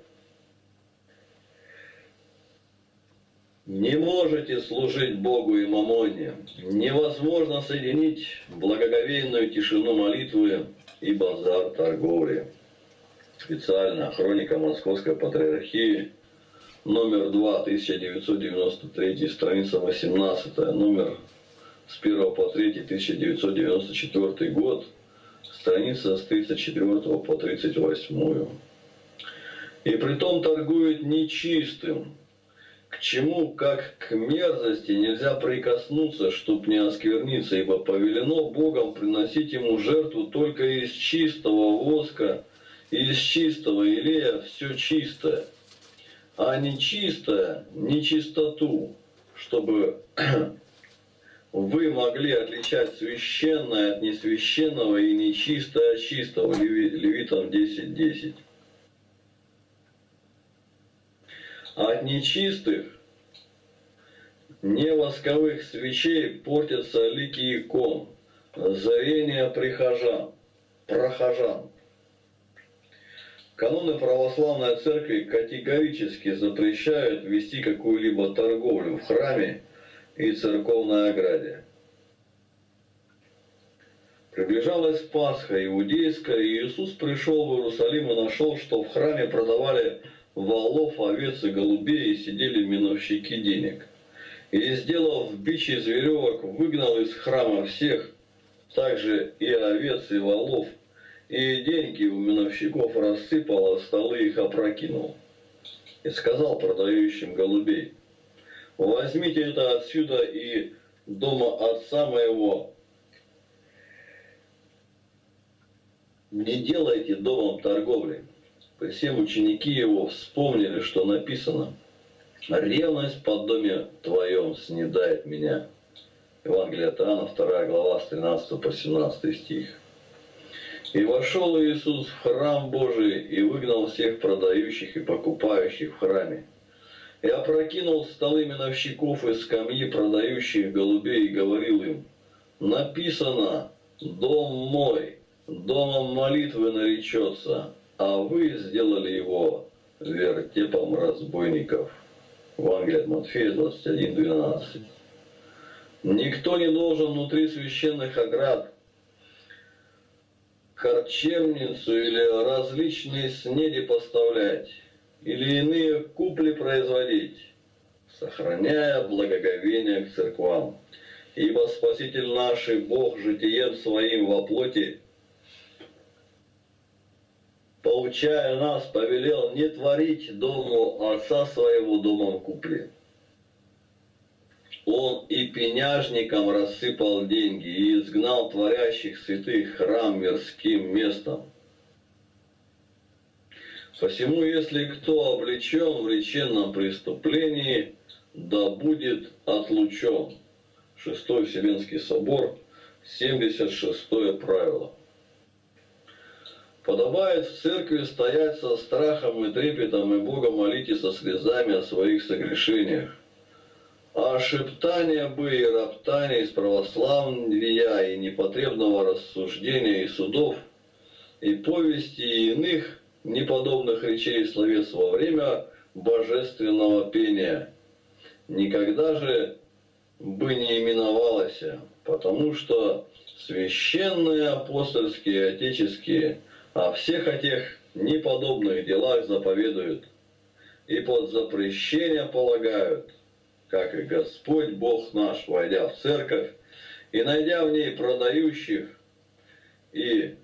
не можете служить Богу и мамоне. Невозможно соединить благоговейную тишину молитвы и базар торговли. Специально хроника Московской Патриархии, номер два, тысяча девятьсот девяносто третий, страница восемнадцатая, номер с первого по третий, тысяча девятьсот девяносто четвёртый год, страница с тридцать четвёртого по тридцать восьмую. И притом торгуют нечистым, к чему, как к мерзости, нельзя прикоснуться, чтоб не оскверниться, ибо повелено Богом приносить ему жертву только из чистого воска и из чистого илея, все чистое, а нечистое, нечистоту, чтобы вы могли отличать священное от несвященного и нечистое от чистого. Левитам десять, десять. А от нечистых, не восковых свечей портятся лики икон, зрение прихожан, прохожан. Каноны православной церкви категорически запрещают вести какую-либо торговлю в храме и церковной ограде. Приближалась Пасха иудейская, и Иисус пришел в Иерусалим и нашел, что в храме продавали волов, овец и голубей, и сидели миновщики денег. И, сделав бич из веревок, выгнал из храма всех, также и овец, и волов, и деньги у миновщиков рассыпал, а столы их опрокинул. И сказал продающим голубей: возьмите это отсюда и дома отца моего не делайте домом торговли. При всем ученики его вспомнили, что написано: ревность по доме твоем снедает меня. Евангелие от Иоанна, вторая глава, с тринадцатого по семнадцатый стих. И вошел Иисус в храм Божий и выгнал всех продающих и покупающих в храме. И опрокинул столы миновщиков и скамьи продающих голубей и говорил им: написано, дом мой домом молитвы наречется, а вы сделали его вертепом разбойников. Евангелие от Матфея двадцать один, двенадцать. Никто не должен внутри священных оград харчевницу или различные снеди поставлять, или иные купли производить, сохраняя благоговение к церквам. Ибо Спаситель наш и Бог житием своим во плоти поучая нас, повелел не творить дому отца своего домом купли. Он и пеняжникам рассыпал деньги, и изгнал творящих святых храм мирским местом. Посему, если кто облечен в реченном преступлении, да будет отлучен. Шестой Вселенский собор, семьдесят шестое правило. Подобает в церкви стоять со страхом и трепетом, и Бога молите со слезами о своих согрешениях. А шептания бы и роптания из православия и непотребного рассуждения и судов, и повести и иных неподобных речей и словес во время божественного пения никогда же бы не именовалось, потому что священные апостольские и отеческие о всех этих неподобных делах заповедуют и под запрещение полагают, как и Господь Бог наш, войдя в церковь и найдя в ней продающих и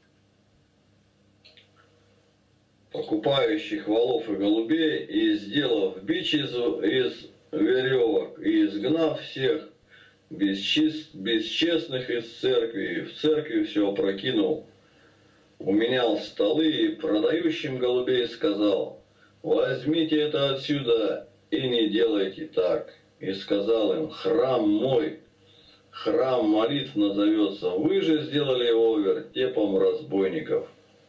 покупающих волов и голубей, и сделав бич из, из веревок, и изгнав всех бесчест, бесчестных из церкви, и в церкви все опрокинул, уменял столы, и продающим голубей сказал: возьмите это отсюда и не делайте так. И сказал им: храм мой, храм молитв назовется, вы же сделали его вертепом разбойников.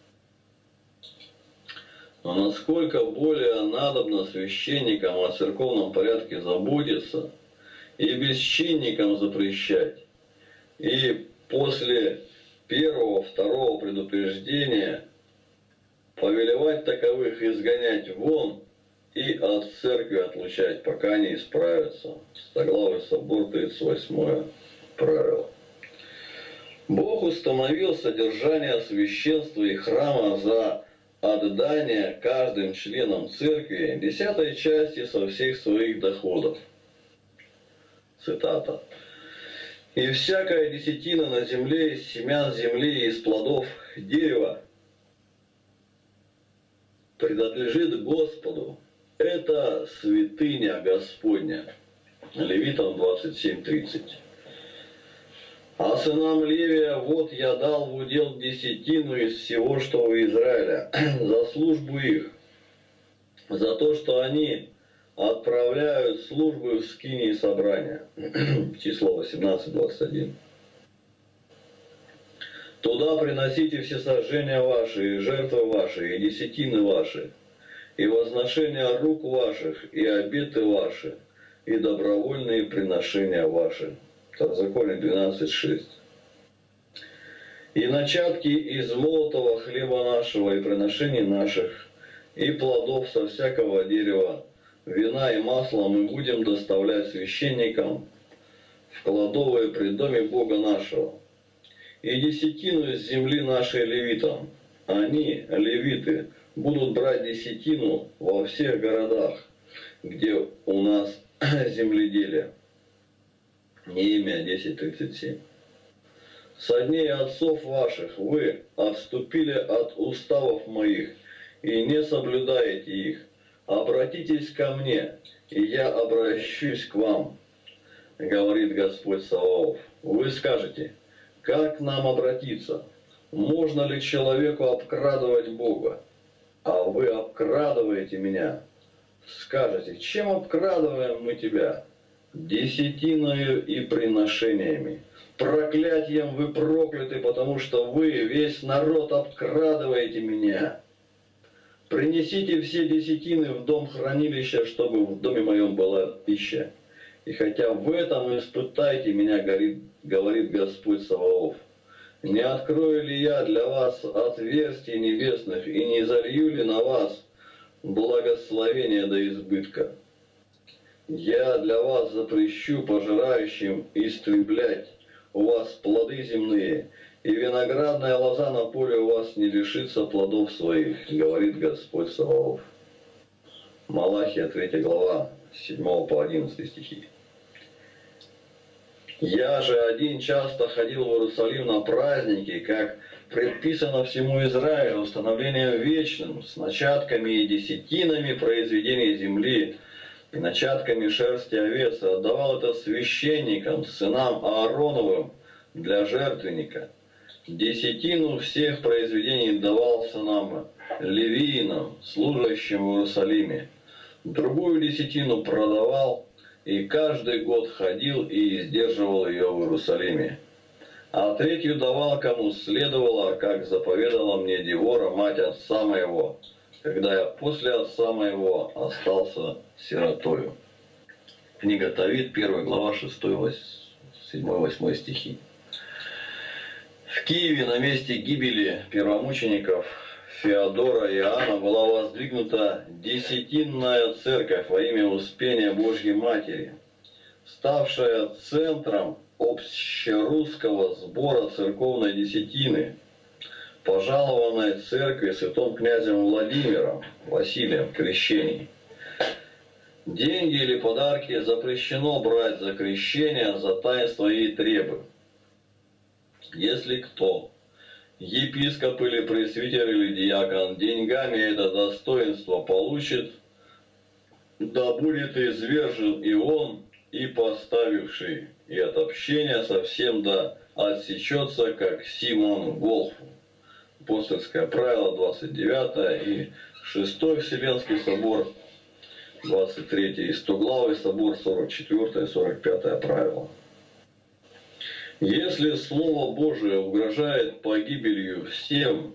Но насколько более надобно священникам о церковном порядке заботиться и бесчинникам запрещать, и после первого, второго предупреждения повелевать таковых изгонять вон и от церкви отлучать, пока не исправятся. Стоглавый собор, тридцать восьмое правило. Бог установил содержание священства и храма за отдание каждым членам церкви десятой части со всех своих доходов. Цитата. «И всякая десятина на земле из семян земли и из плодов дерева принадлежит Господу. Это святыня Господня». Левитам двадцать семь тридцать. «А сынам Левия вот я дал в удел десятину из всего, что у Израиля, за службу их, за то, что они отправляют службу в скинии собрания». Число восемнадцать двадцать один. «Туда приносите все сожжения ваши, и жертвы ваши, и десятины ваши, и возношения рук ваших, и обеты ваши, и добровольные приношения ваши». Второзаконие двенадцать шесть. «И начатки из молотого хлеба нашего, и приношений наших, и плодов со всякого дерева, вина и масла мы будем доставлять священникам в кладовые при доме Бога нашего. И десятину из земли нашей левитам. Они, левиты, будут брать десятину во всех городах, где у нас земледелие». Неемия десять тридцать семь. «Со дней отцов ваших вы отступили от уставов моих и не соблюдаете их. Обратитесь ко мне, и я обращусь к вам, говорит Господь Саваоф. Вы скажете: как нам обратиться? Можно ли человеку обкрадывать Бога? А вы обкрадываете меня. Скажете: чем обкрадываем мы тебя? Десятиною и приношениями. Проклятием вы прокляты, потому что вы, весь народ, обкрадываете меня. Принесите все десятины в дом хранилища, чтобы в доме моем была пища. И хотя в этом испытайте меня, говорит, говорит Господь Саваоф, не открою ли я для вас отверстий небесных и не залью ли на вас благословение до избытка? Я для вас запрещу пожирающим истреблять у вас плоды земные, и виноградная лоза на поле у вас не лишится плодов своих, говорит Господь Саваоф. Малахия, третья глава, с седьмого по одиннадцатый стихи. Я же один часто ходил в Иерусалим на праздники, как предписано всему Израилю, установлением вечным, с начатками и десятинами произведений земли, и начатками шерсти овец, и отдавал это священникам, сынам Аароновым, для жертвенника. Десятину всех произведений давал сынам левиинам, служащим в Иерусалиме. Другую десятину продавал, и каждый год ходил и сдерживал ее в Иерусалиме. А третью давал, кому следовало, как заповедала мне Девора, мать отца моего, когда я после отца моего остался сиротою. Книга Товит, первая глава, шестой, седьмой, восьмой стихи. В Киеве на месте гибели первомучеников Феодора и Иоанна была воздвигнута десятинная церковь во имя Успения Божьей Матери, ставшая центром общерусского сбора церковной десятины, пожалованной церкви святым князем Владимиром Василием в крещении. Деньги или подарки запрещено брать за крещение, за таинство и требы. Если кто, епископ или пресвитер или диакон, деньгами это достоинство получит, да будет извержен и он, и поставивший, и от общения совсем да отсечется, как Симон Волхв. Апостольское правило двадцать девятое и шестой Вселенский собор двадцать третье и стоглавый собор сорок четвёртое и сорок пятое правило. Если Слово Божие угрожает погибелью всем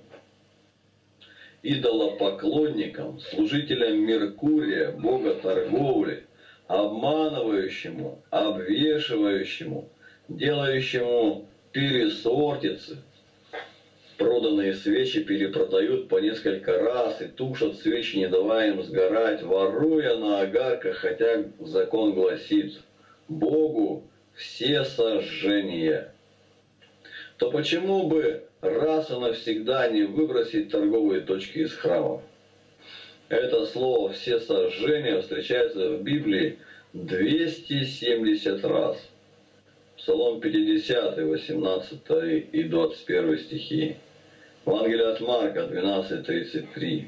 идолопоклонникам, служителям Меркурия, бога торговли, обманывающему, обвешивающему, делающему пересортицы, проданные свечи перепродают по несколько раз и тушат свечи, не давая им сгорать, воруя на огарках, хотя закон гласит Богу все сожжения, то почему бы раз и навсегда не выбросить торговые точки из храмов? Это слово «все сожжения» встречается в Библии двести семьдесят раз. Псалом пятидесятый, восемнадцатый и двадцать первый стихи. Евангелие от Марка двенадцать тридцать три.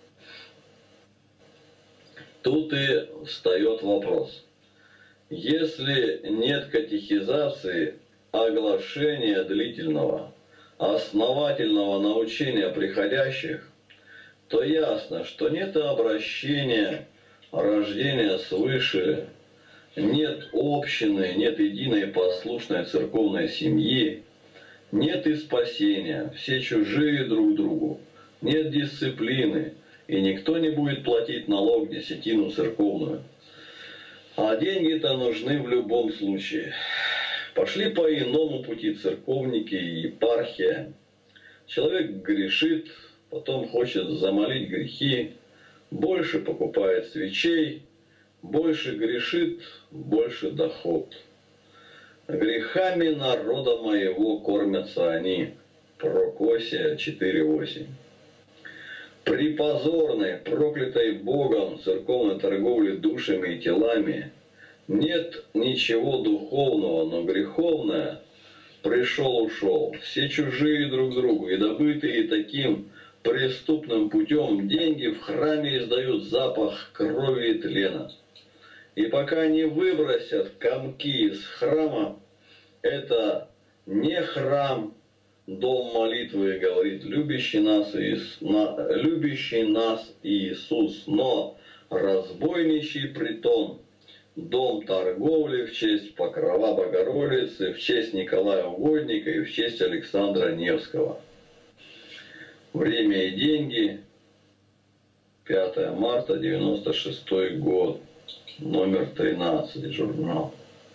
Тут и встает вопрос. Если нет катехизации, оглашения длительного, основательного научения приходящих, то ясно, что нет обращения, рождения свыше, нет общины, нет единой послушной церковной семьи, нет и спасения, все чужие друг другу, нет дисциплины, и никто не будет платить налог, десятину церковную. А деньги-то нужны в любом случае. Пошли по иному пути церковники и епархия. Человек грешит, потом хочет замолить грехи, больше покупает свечей, больше грешит, больше доход. Грехами народа моего кормятся они. Пророк Осия четыре восемь. При позорной, проклятой Богом церковной торговле душами и телами нет ничего духовного, но греховное пришел-ушел. Все чужие друг другу и добытые таким преступным путем деньги в храме издают запах крови и тлена. И пока не выбросят комки из храма, это не храм, дом молитвы, говорит любящий нас, Иис... на... любящий нас Иисус, но разбойничий притон, дом торговли в честь Покрова Богородицы, в честь Николая Угодника и в честь Александра Невского. Время и деньги, пятое марта девяносто шестой год, номер тринадцать, журнал.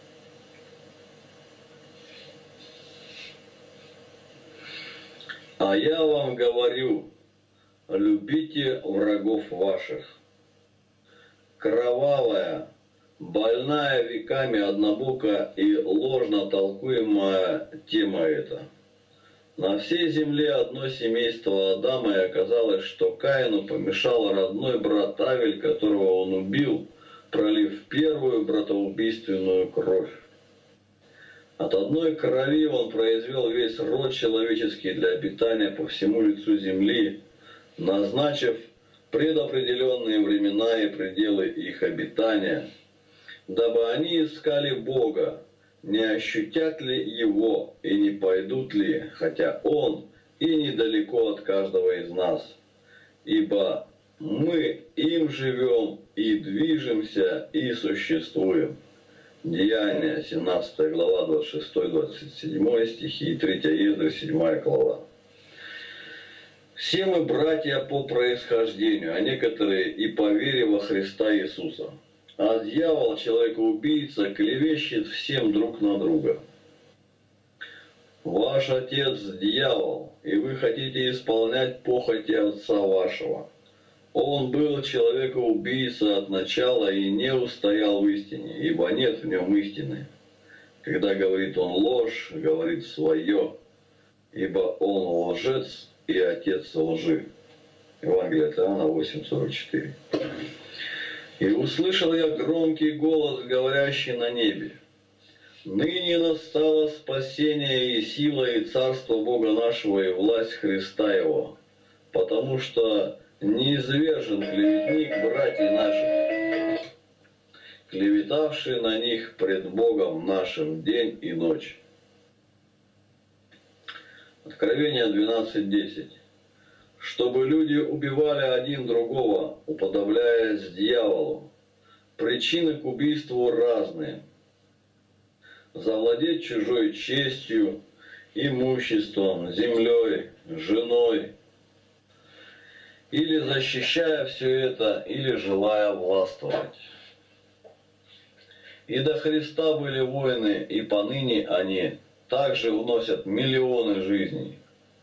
А я вам говорю, любите врагов ваших. Кровавая, больная веками однобоко и ложно толкуемая тема эта. На всей земле одно семейство Адама, и оказалось, что Каину помешал родной брат Авель, которого он убил, пролив первую братоубийственную кровь. От одной крови он произвел весь род человеческий для обитания по всему лицу земли, назначив предопределенные времена и пределы их обитания, дабы они искали Бога, не ощутят ли Его и не пойдут ли, хотя Он и недалеко от каждого из нас. Ибо мы им живем и движемся и существуем. Деяния, семнадцатая глава, двадцать шестой двадцать седьмой стихи, третья Ездры, седьмая глава. Все мы братья по происхождению, а некоторые и по вере во Христа Иисуса. А дьявол, человекоубийца, клевещет всем друг на друга. Ваш отец дьявол, и вы хотите исполнять похоти отца вашего. Он был человекоубийца от начала и не устоял в истине, ибо нет в нем истины. Когда говорит он ложь, говорит свое, ибо он лжец и отец лжи. Евангелие от Иоанна восемь сорок четыре. И услышал я громкий голос, говорящий на небе: ныне настало спасение и сила, и царство Бога нашего, и власть Христа Его, потому что неизвержен клеветник братьев наших, клеветавший на них пред Богом нашим день и ночь. Откровение двенадцать десять. Чтобы люди убивали один другого, уподобляясь дьяволу. Причины к убийству разные. Завладеть чужой честью, имуществом, землей, женой. Или защищая все это, или желая властвовать. И до Христа были войны, и поныне они также уносят миллионы жизней.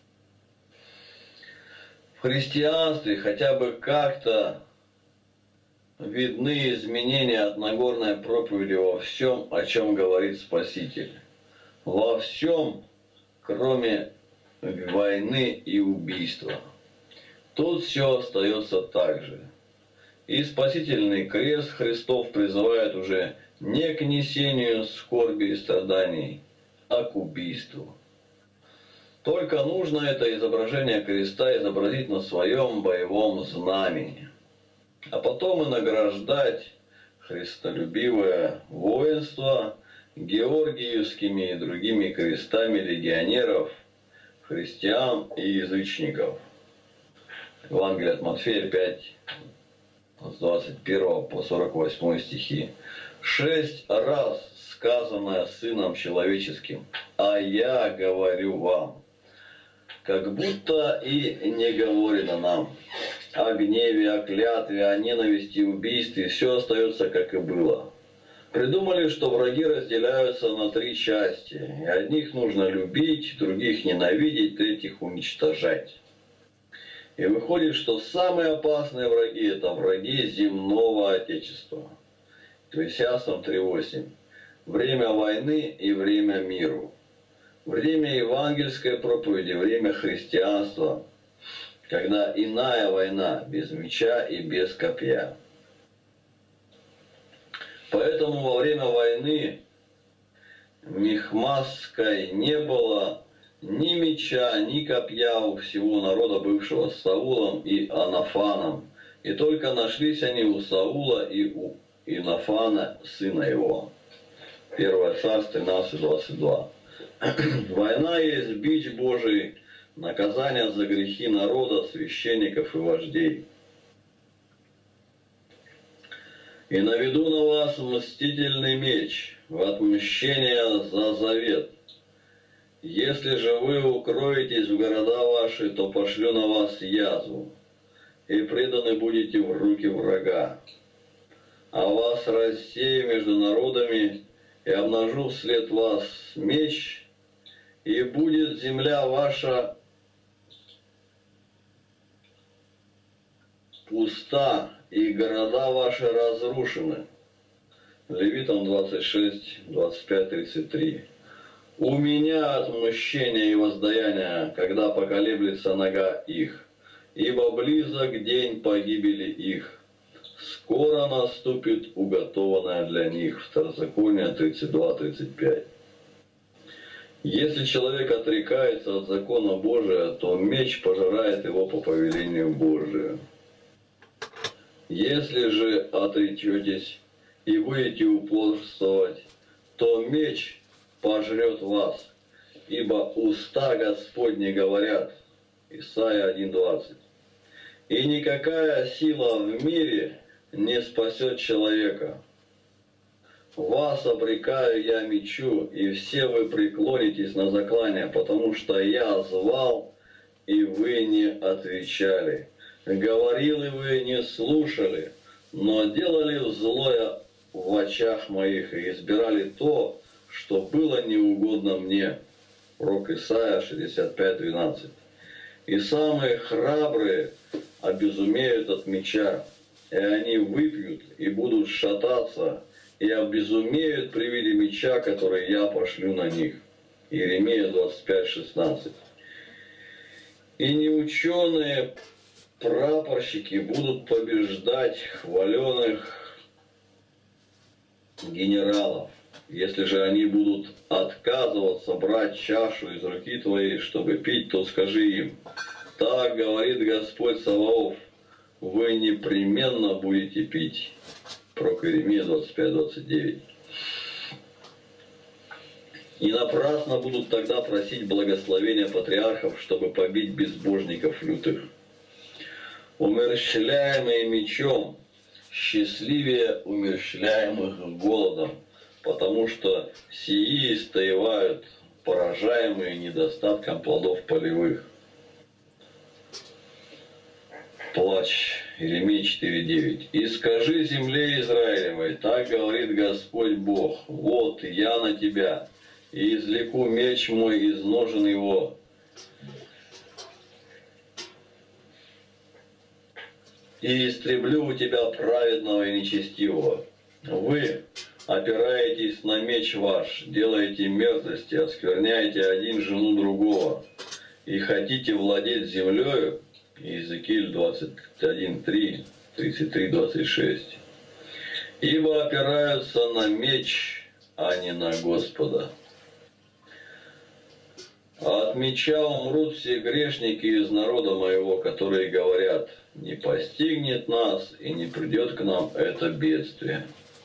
В христианстве хотя бы как-то видны изменения от Нагорной проповеди во всем, о чем говорит Спаситель. Во всем, кроме войны и убийства. Тут все остается так же. И спасительный крест Христов призывает уже не к несению скорби и страданий, а к убийству. Только нужно это изображение креста изобразить на своем боевом знамени, а потом и награждать христолюбивое воинство георгиевскими и другими крестами легионеров, христиан и язычников. Евангелие от Матфея пять, с двадцать первого по сорок восьмой стихи. Шесть раз сказанное Сыном Человеческим: «А я говорю вам», как будто и не говорено нам. О гневе, о клятве, о ненависти, убийстве все остается, как и было. Придумали, что враги разделяются на три части. И одних нужно любить, других ненавидеть, третьих уничтожать. И выходит, что самые опасные враги – это враги земного Отечества. Экклесиастам три восемь. Время войны и время миру. Время евангельской проповеди, время христианства, когда иная война, без меча и без копья. Поэтому во время войны Михмасской не было ни меча, ни копья у всего народа, бывшего с Саулом и Анафаном. И только нашлись они у Саула и у Иоаннафана, сына его. Первое Царство тринадцать двадцать два. Война есть бич Божий, наказание за грехи народа, священников и вождей. И наведу на вас мстительный меч в отмщение за завет. Если же вы укроетесь в города ваши, то пошлю на вас язву, и преданы будете в руки врага. А вас рассею между народами, и обнажу вслед вас меч, и будет земля ваша пуста, и города ваши разрушены. Левитам двадцать шесть, двадцать пять, тридцать три. У меня отмщение и воздаяние, когда поколеблется нога их, ибо близок день погибели их. Скоро наступит уготованное для них. Второзаконие тридцать два тридцать пять. Если человек отрекается от закона Божия, то меч пожирает его по повелению Божию. Если же отречетесь и будете упорствовать, то меч пожрет вас, ибо уста Господни говорят. Исайя один двадцать. И никакая сила в мире не спасет человека. Вас обрекаю я мечу, и все вы преклонитесь на заклание, потому что я звал, и вы не отвечали. Говорил, и вы не слушали, но делали злое в очах моих и избирали то, что было неугодно мне. Пророк Исайя шестьдесят пять двенадцать. И самые храбрые обезумеют от меча, и они выпьют и будут шататься, и обезумеют при виде меча, который я пошлю на них. Иеремия двадцать пять шестнадцать. И неученые прапорщики будут побеждать хваленых генералов. Если же они будут отказываться брать чашу из руки твоей, чтобы пить, то скажи им: так говорит Господь Саваоф, вы непременно будете пить. Пророк Иеремия двадцать пять двадцать девять. И напрасно будут тогда просить благословения патриархов, чтобы побить безбожников лютых. Умерщвляемые мечом счастливее умерщвляемых голодом, потому что сии стоевают, поражаемые недостатком плодов полевых. Плач. Иеремия четыре девять. «И скажи земле Израилевой, так говорит Господь Бог, вот я на тебя, и извлеку меч мой из ножен его, и истреблю у тебя праведного и нечестивого. Вы опираетесь на меч ваш, делаете мерзости, оскверняете один жену другого, и хотите владеть землею». Иезекииль двадцать один три, тридцать три двадцать шесть. «Ибо опираются на меч, а не на Господа. А от меча умрут все грешники из народа моего, которые говорят: не постигнет нас и не придет к нам это бедствие».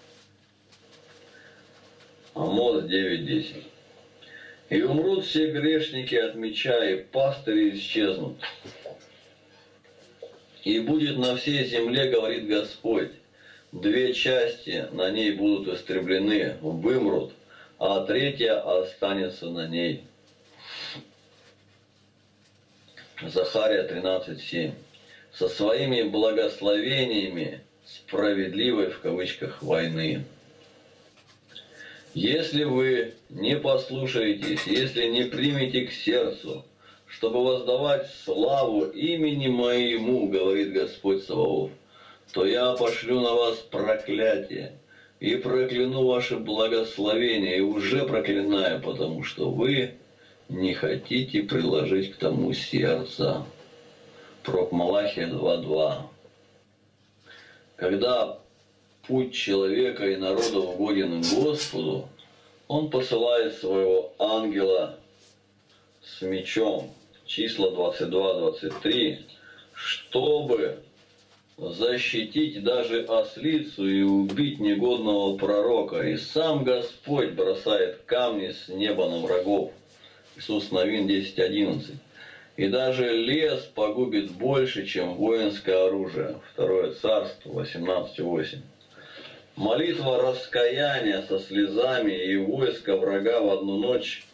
Амос девять десять. «И умрут все грешники от меча, и пастыри исчезнут. И будет на всей земле, говорит Господь, две части на ней будут истреблены, вымрут, а третья останется на ней». Захария тринадцать семь. «Со своими благословениями справедливой в кавычках войны». Если вы не послушаетесь, если не примете к сердцу, чтобы воздавать славу имени моему, говорит Господь Саваоф, то я пошлю на вас проклятие и прокляну ваше благословение, и уже проклинаю, потому что вы не хотите приложить к тому сердца. Пророк Малахия два два. Когда путь человека и народа угоден Господу, Он посылает своего ангела с мечом, числа двадцать два двадцать три, чтобы защитить даже ослицу и убить негодного пророка. И сам Господь бросает камни с неба на врагов. Иисус Навин десять одиннадцать. И даже лес погубит больше, чем воинское оружие. Второе Царство восемнадцать восемь. Молитва раскаяния со слезами и войска врага в одну ночь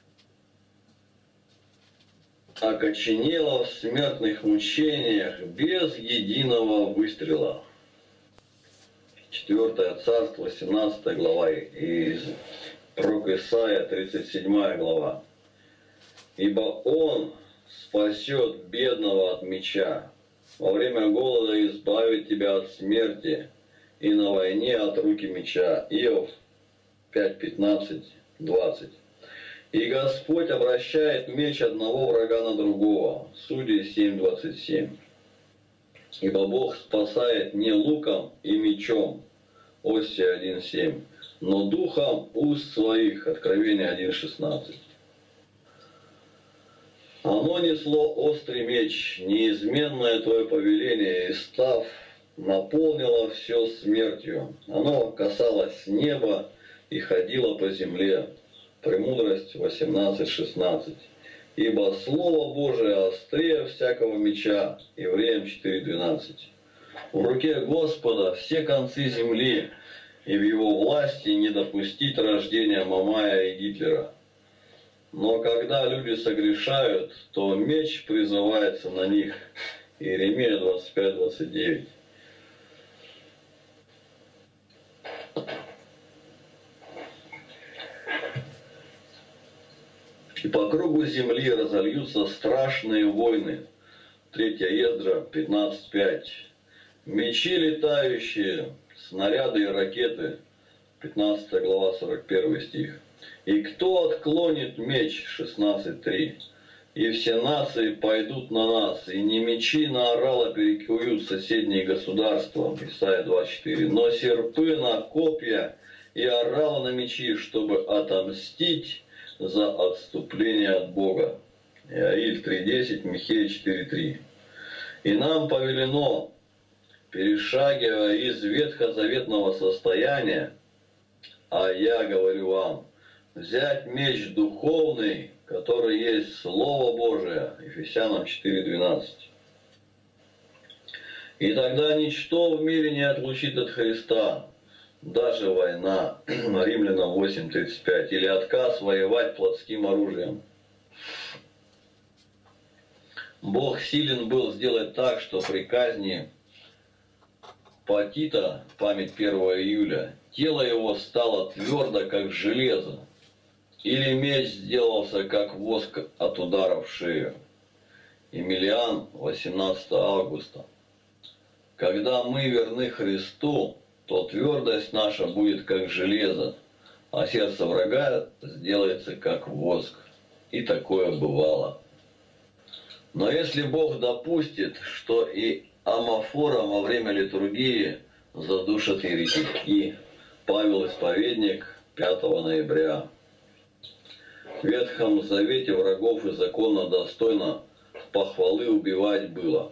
окоченела в смертных мучениях без единого выстрела. Четвертое Царство, семнадцатая глава, и пророк Исаия, тридцать седьмая глава. «Ибо Он спасет бедного от меча, во время голода избавит тебя от смерти, и на войне от руки меча». Иов пять пятнадцать двадцать. «И Господь обращает меч одного врага на другого». Судьи семь двадцать семь. «Ибо Бог спасает не луком и мечом». Осия один семь. «Но духом уст своих». Откровение один шестнадцать. Оно несло острый меч, неизменное твое повеление, и став, наполнило все смертью. Оно касалось неба и ходило по земле. Премудрость восемнадцать шестнадцать. Ибо Слово Божие острее всякого меча. Евреям четыре двенадцать. В руке Господа все концы земли, и в его власти не допустить рождения Мамая и Гитлера. Но когда люди согрешают, то меч призывается на них. Иеремия двадцать пять двадцать девять. И по кругу земли разольются страшные войны. Третья Ездра пятнадцать пять. Мечи летающие, снаряды и ракеты. пятнадцатая глава, сорок первый стих. И кто отклонит меч? шестнадцать три. И все нации пойдут на нас, и не мечи на орала перекуют соседние государства. Исайя двадцать четыре. Но серпы на копья и орала на мечи, чтобы отомстить за отступление от Бога. Иаиль три десять, Михея четыре три. И нам повелено, перешагивая из ветхозаветного состояния, а я говорю вам, взять меч духовный, который есть Слово Божие, Ефесянам четыре двенадцать. И тогда ничто в мире не отлучит от Христа, даже война, Римлянам восемь тридцать пять, или отказ воевать плотским оружием. Бог силен был сделать так, что при казни Патита, память первого июля, тело его стало твердо, как железо, или меч сделался, как воск от удара в шею. Емельян, восемнадцатого августа. Когда мы верны Христу, то твердость наша будет как железо, а сердце врага сделается как воск. И такое бывало. Но если Бог допустит, что и амафором во время литургии задушат еретики, Павел Исповедник, пятого ноября. В Ветхом Завете врагов и закона достойно похвалы убивать было.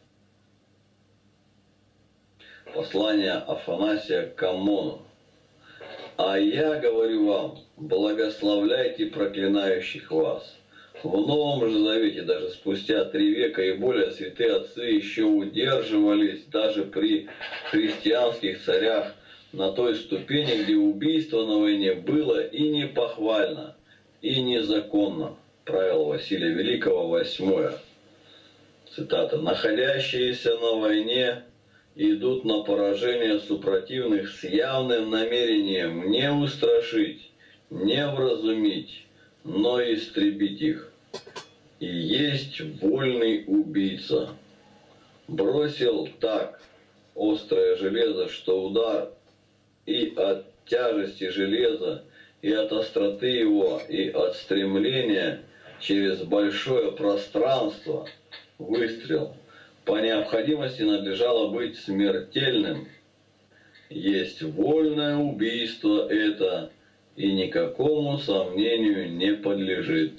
Послание Афанасия к Аммону. А я говорю вам, благословляйте проклинающих вас. В Новом же Завете, даже спустя три века и более, святые отцы еще удерживались даже при христианских царях на той ступени, где убийство на войне было и не похвально, и незаконно. Правило Василия Великого, восьмое. Цитата. «Находящиеся на войне идут на поражение супротивных с явным намерением не устрашить, не вразумить, но истребить их. И есть вольный убийца. Бросил так острое железо, что удар и от тяжести железа, и от остроты его, и от стремления через большое пространство выстрел по необходимости надлежало быть смертельным. Есть вольное убийство это, и никакому сомнению не подлежит.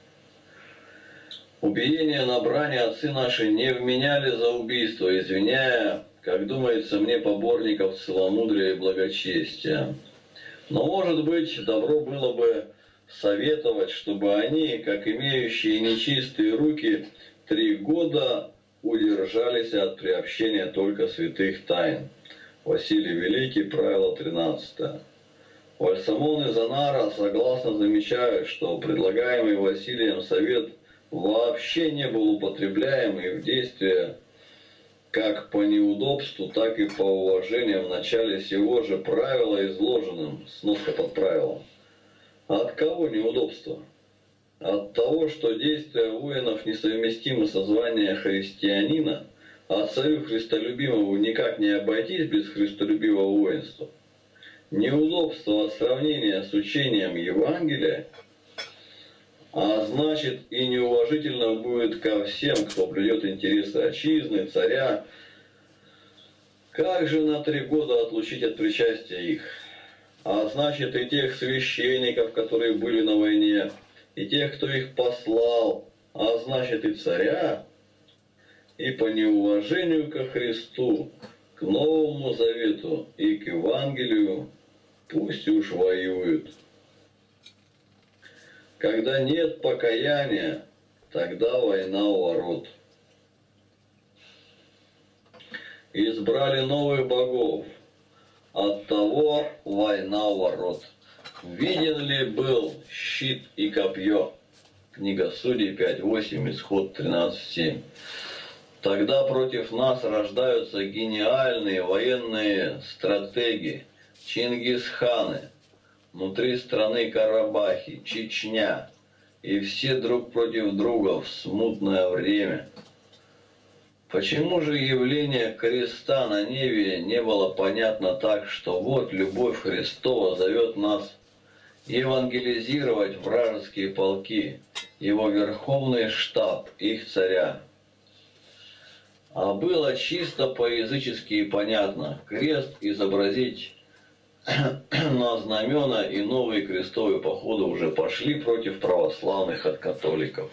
Убиение на брани отцы наши не вменяли за убийство, извиняя, как думается мне, поборников целомудрия и благочестия. Но, может быть, добро было бы советовать, чтобы они, как имеющие нечистые руки, три года удержались от приобщения только святых тайн. Василий Великий, правило тринадцатое. Вальсамон и Занара согласно замечают, что предлагаемый Василием совет вообще не был употребляем и в действии как по неудобству, так и по уважению в начале сего же правила изложенным, сноска под правилом. От кого неудобство? От того, что действия воинов несовместимы со званием христианина, а царю христолюбимому никак не обойтись без христолюбивого воинства. Неудобство от сравнения с учением Евангелия, а значит и неуважительно будет ко всем, кто блюдет интересы отчизны, царя. Как же на три года отлучить от причастия их? А значит и тех священников, которые были на войне, и тех, кто их послал, а значит и царя, и по неуважению ко Христу, к Новому Завету и к Евангелию пусть уж воюют. Когда нет покаяния, тогда война у ворот. Избрали новых богов, оттого война у ворот. Виден ли был щит и копье? Книга Судей пять восемь, Исход тринадцать семь. Тогда против нас рождаются гениальные военные стратеги, Чингисханы, внутри страны Карабахи, Чечня, и все друг против друга в смутное время. Почему же явление креста на небе не было понятно так, что вот любовь Христова зовет нас евангелизировать вражеские полки, его верховный штаб, их царя? А было чисто по-язычески и понятно. Крест изобразить на знамена, и новые крестовые походы уже пошли против православных от католиков.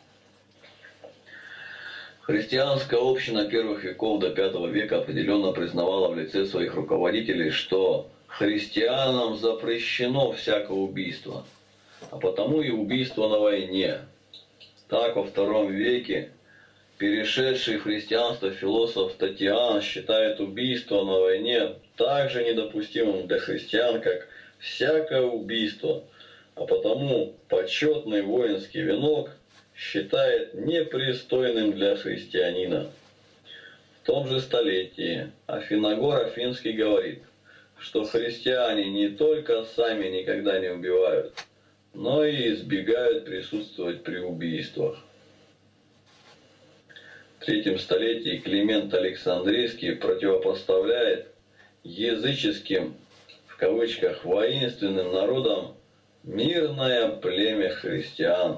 Христианская община первых веков до пятого века определенно признавала в лице своих руководителей, что христианам запрещено всякое убийство, а потому и убийство на войне. Так во втором веке перешедший в христианство философ Татьян считает убийство на войне так же недопустимым для христиан, как всякое убийство, а потому почетный воинский венок считает непристойным для христианина. В том же столетии Афиногор Афинский говорит, что христиане не только сами никогда не убивают, но и избегают присутствовать при убийствах. В третьем столетии Климент Александрийский противопоставляет языческим, в кавычках, воинственным народам мирное племя христиан.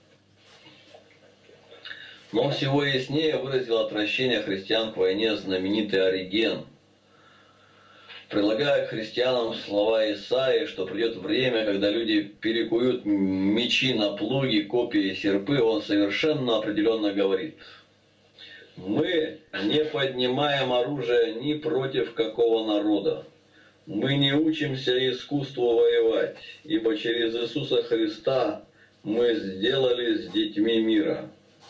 Но всего яснее выразил отвращение христиан к войне знаменитый Ориген, прилагая к христианам слова Исаии, что придет время, когда люди перекуют мечи на плуги, копья и серпы. Он совершенно определенно говорит: мы не поднимаем оружие ни против какого народа. Мы не учимся искусству воевать, ибо через Иисуса Христа мы сделали с детьми мира.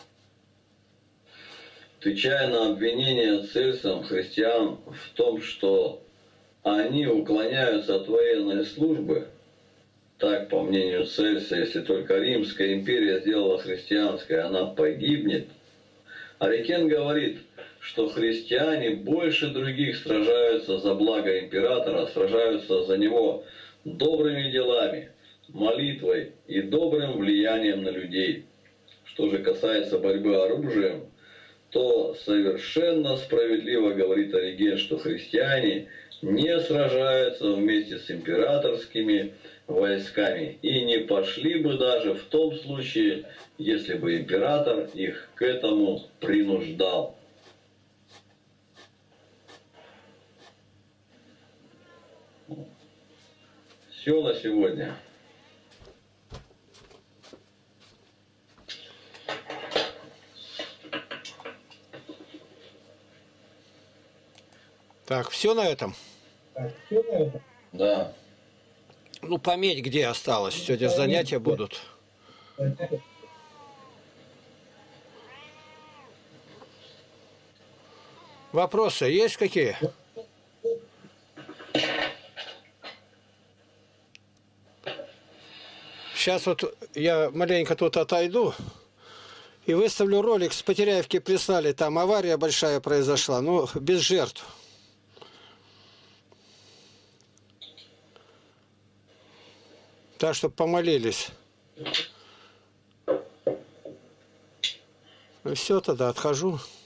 Отвечая на обвинение Цельсом христиан в том, что они уклоняются от военной службы, так, по мнению Цельса, если только Римская империя сделала христианской, она погибнет, Ориген говорит, что христиане больше других сражаются за благо императора, сражаются за него добрыми делами, молитвой и добрым влиянием на людей. Что же касается борьбы оружием, то совершенно справедливо говорит Ориген, что христиане не сражаются вместе с императорскими войсками и не пошли бы даже в том случае, если бы император их к этому принуждал. Все на сегодня. Так, все на этом? Да. Ну, пометь, где осталось. Сегодня занятия будут. Вопросы есть какие? Сейчас вот я маленько тут отойду и выставлю ролик. С Потеряевки прислали, там авария большая произошла, ну, без жертв. Так, чтобы помолились. Ну все, тогда отхожу.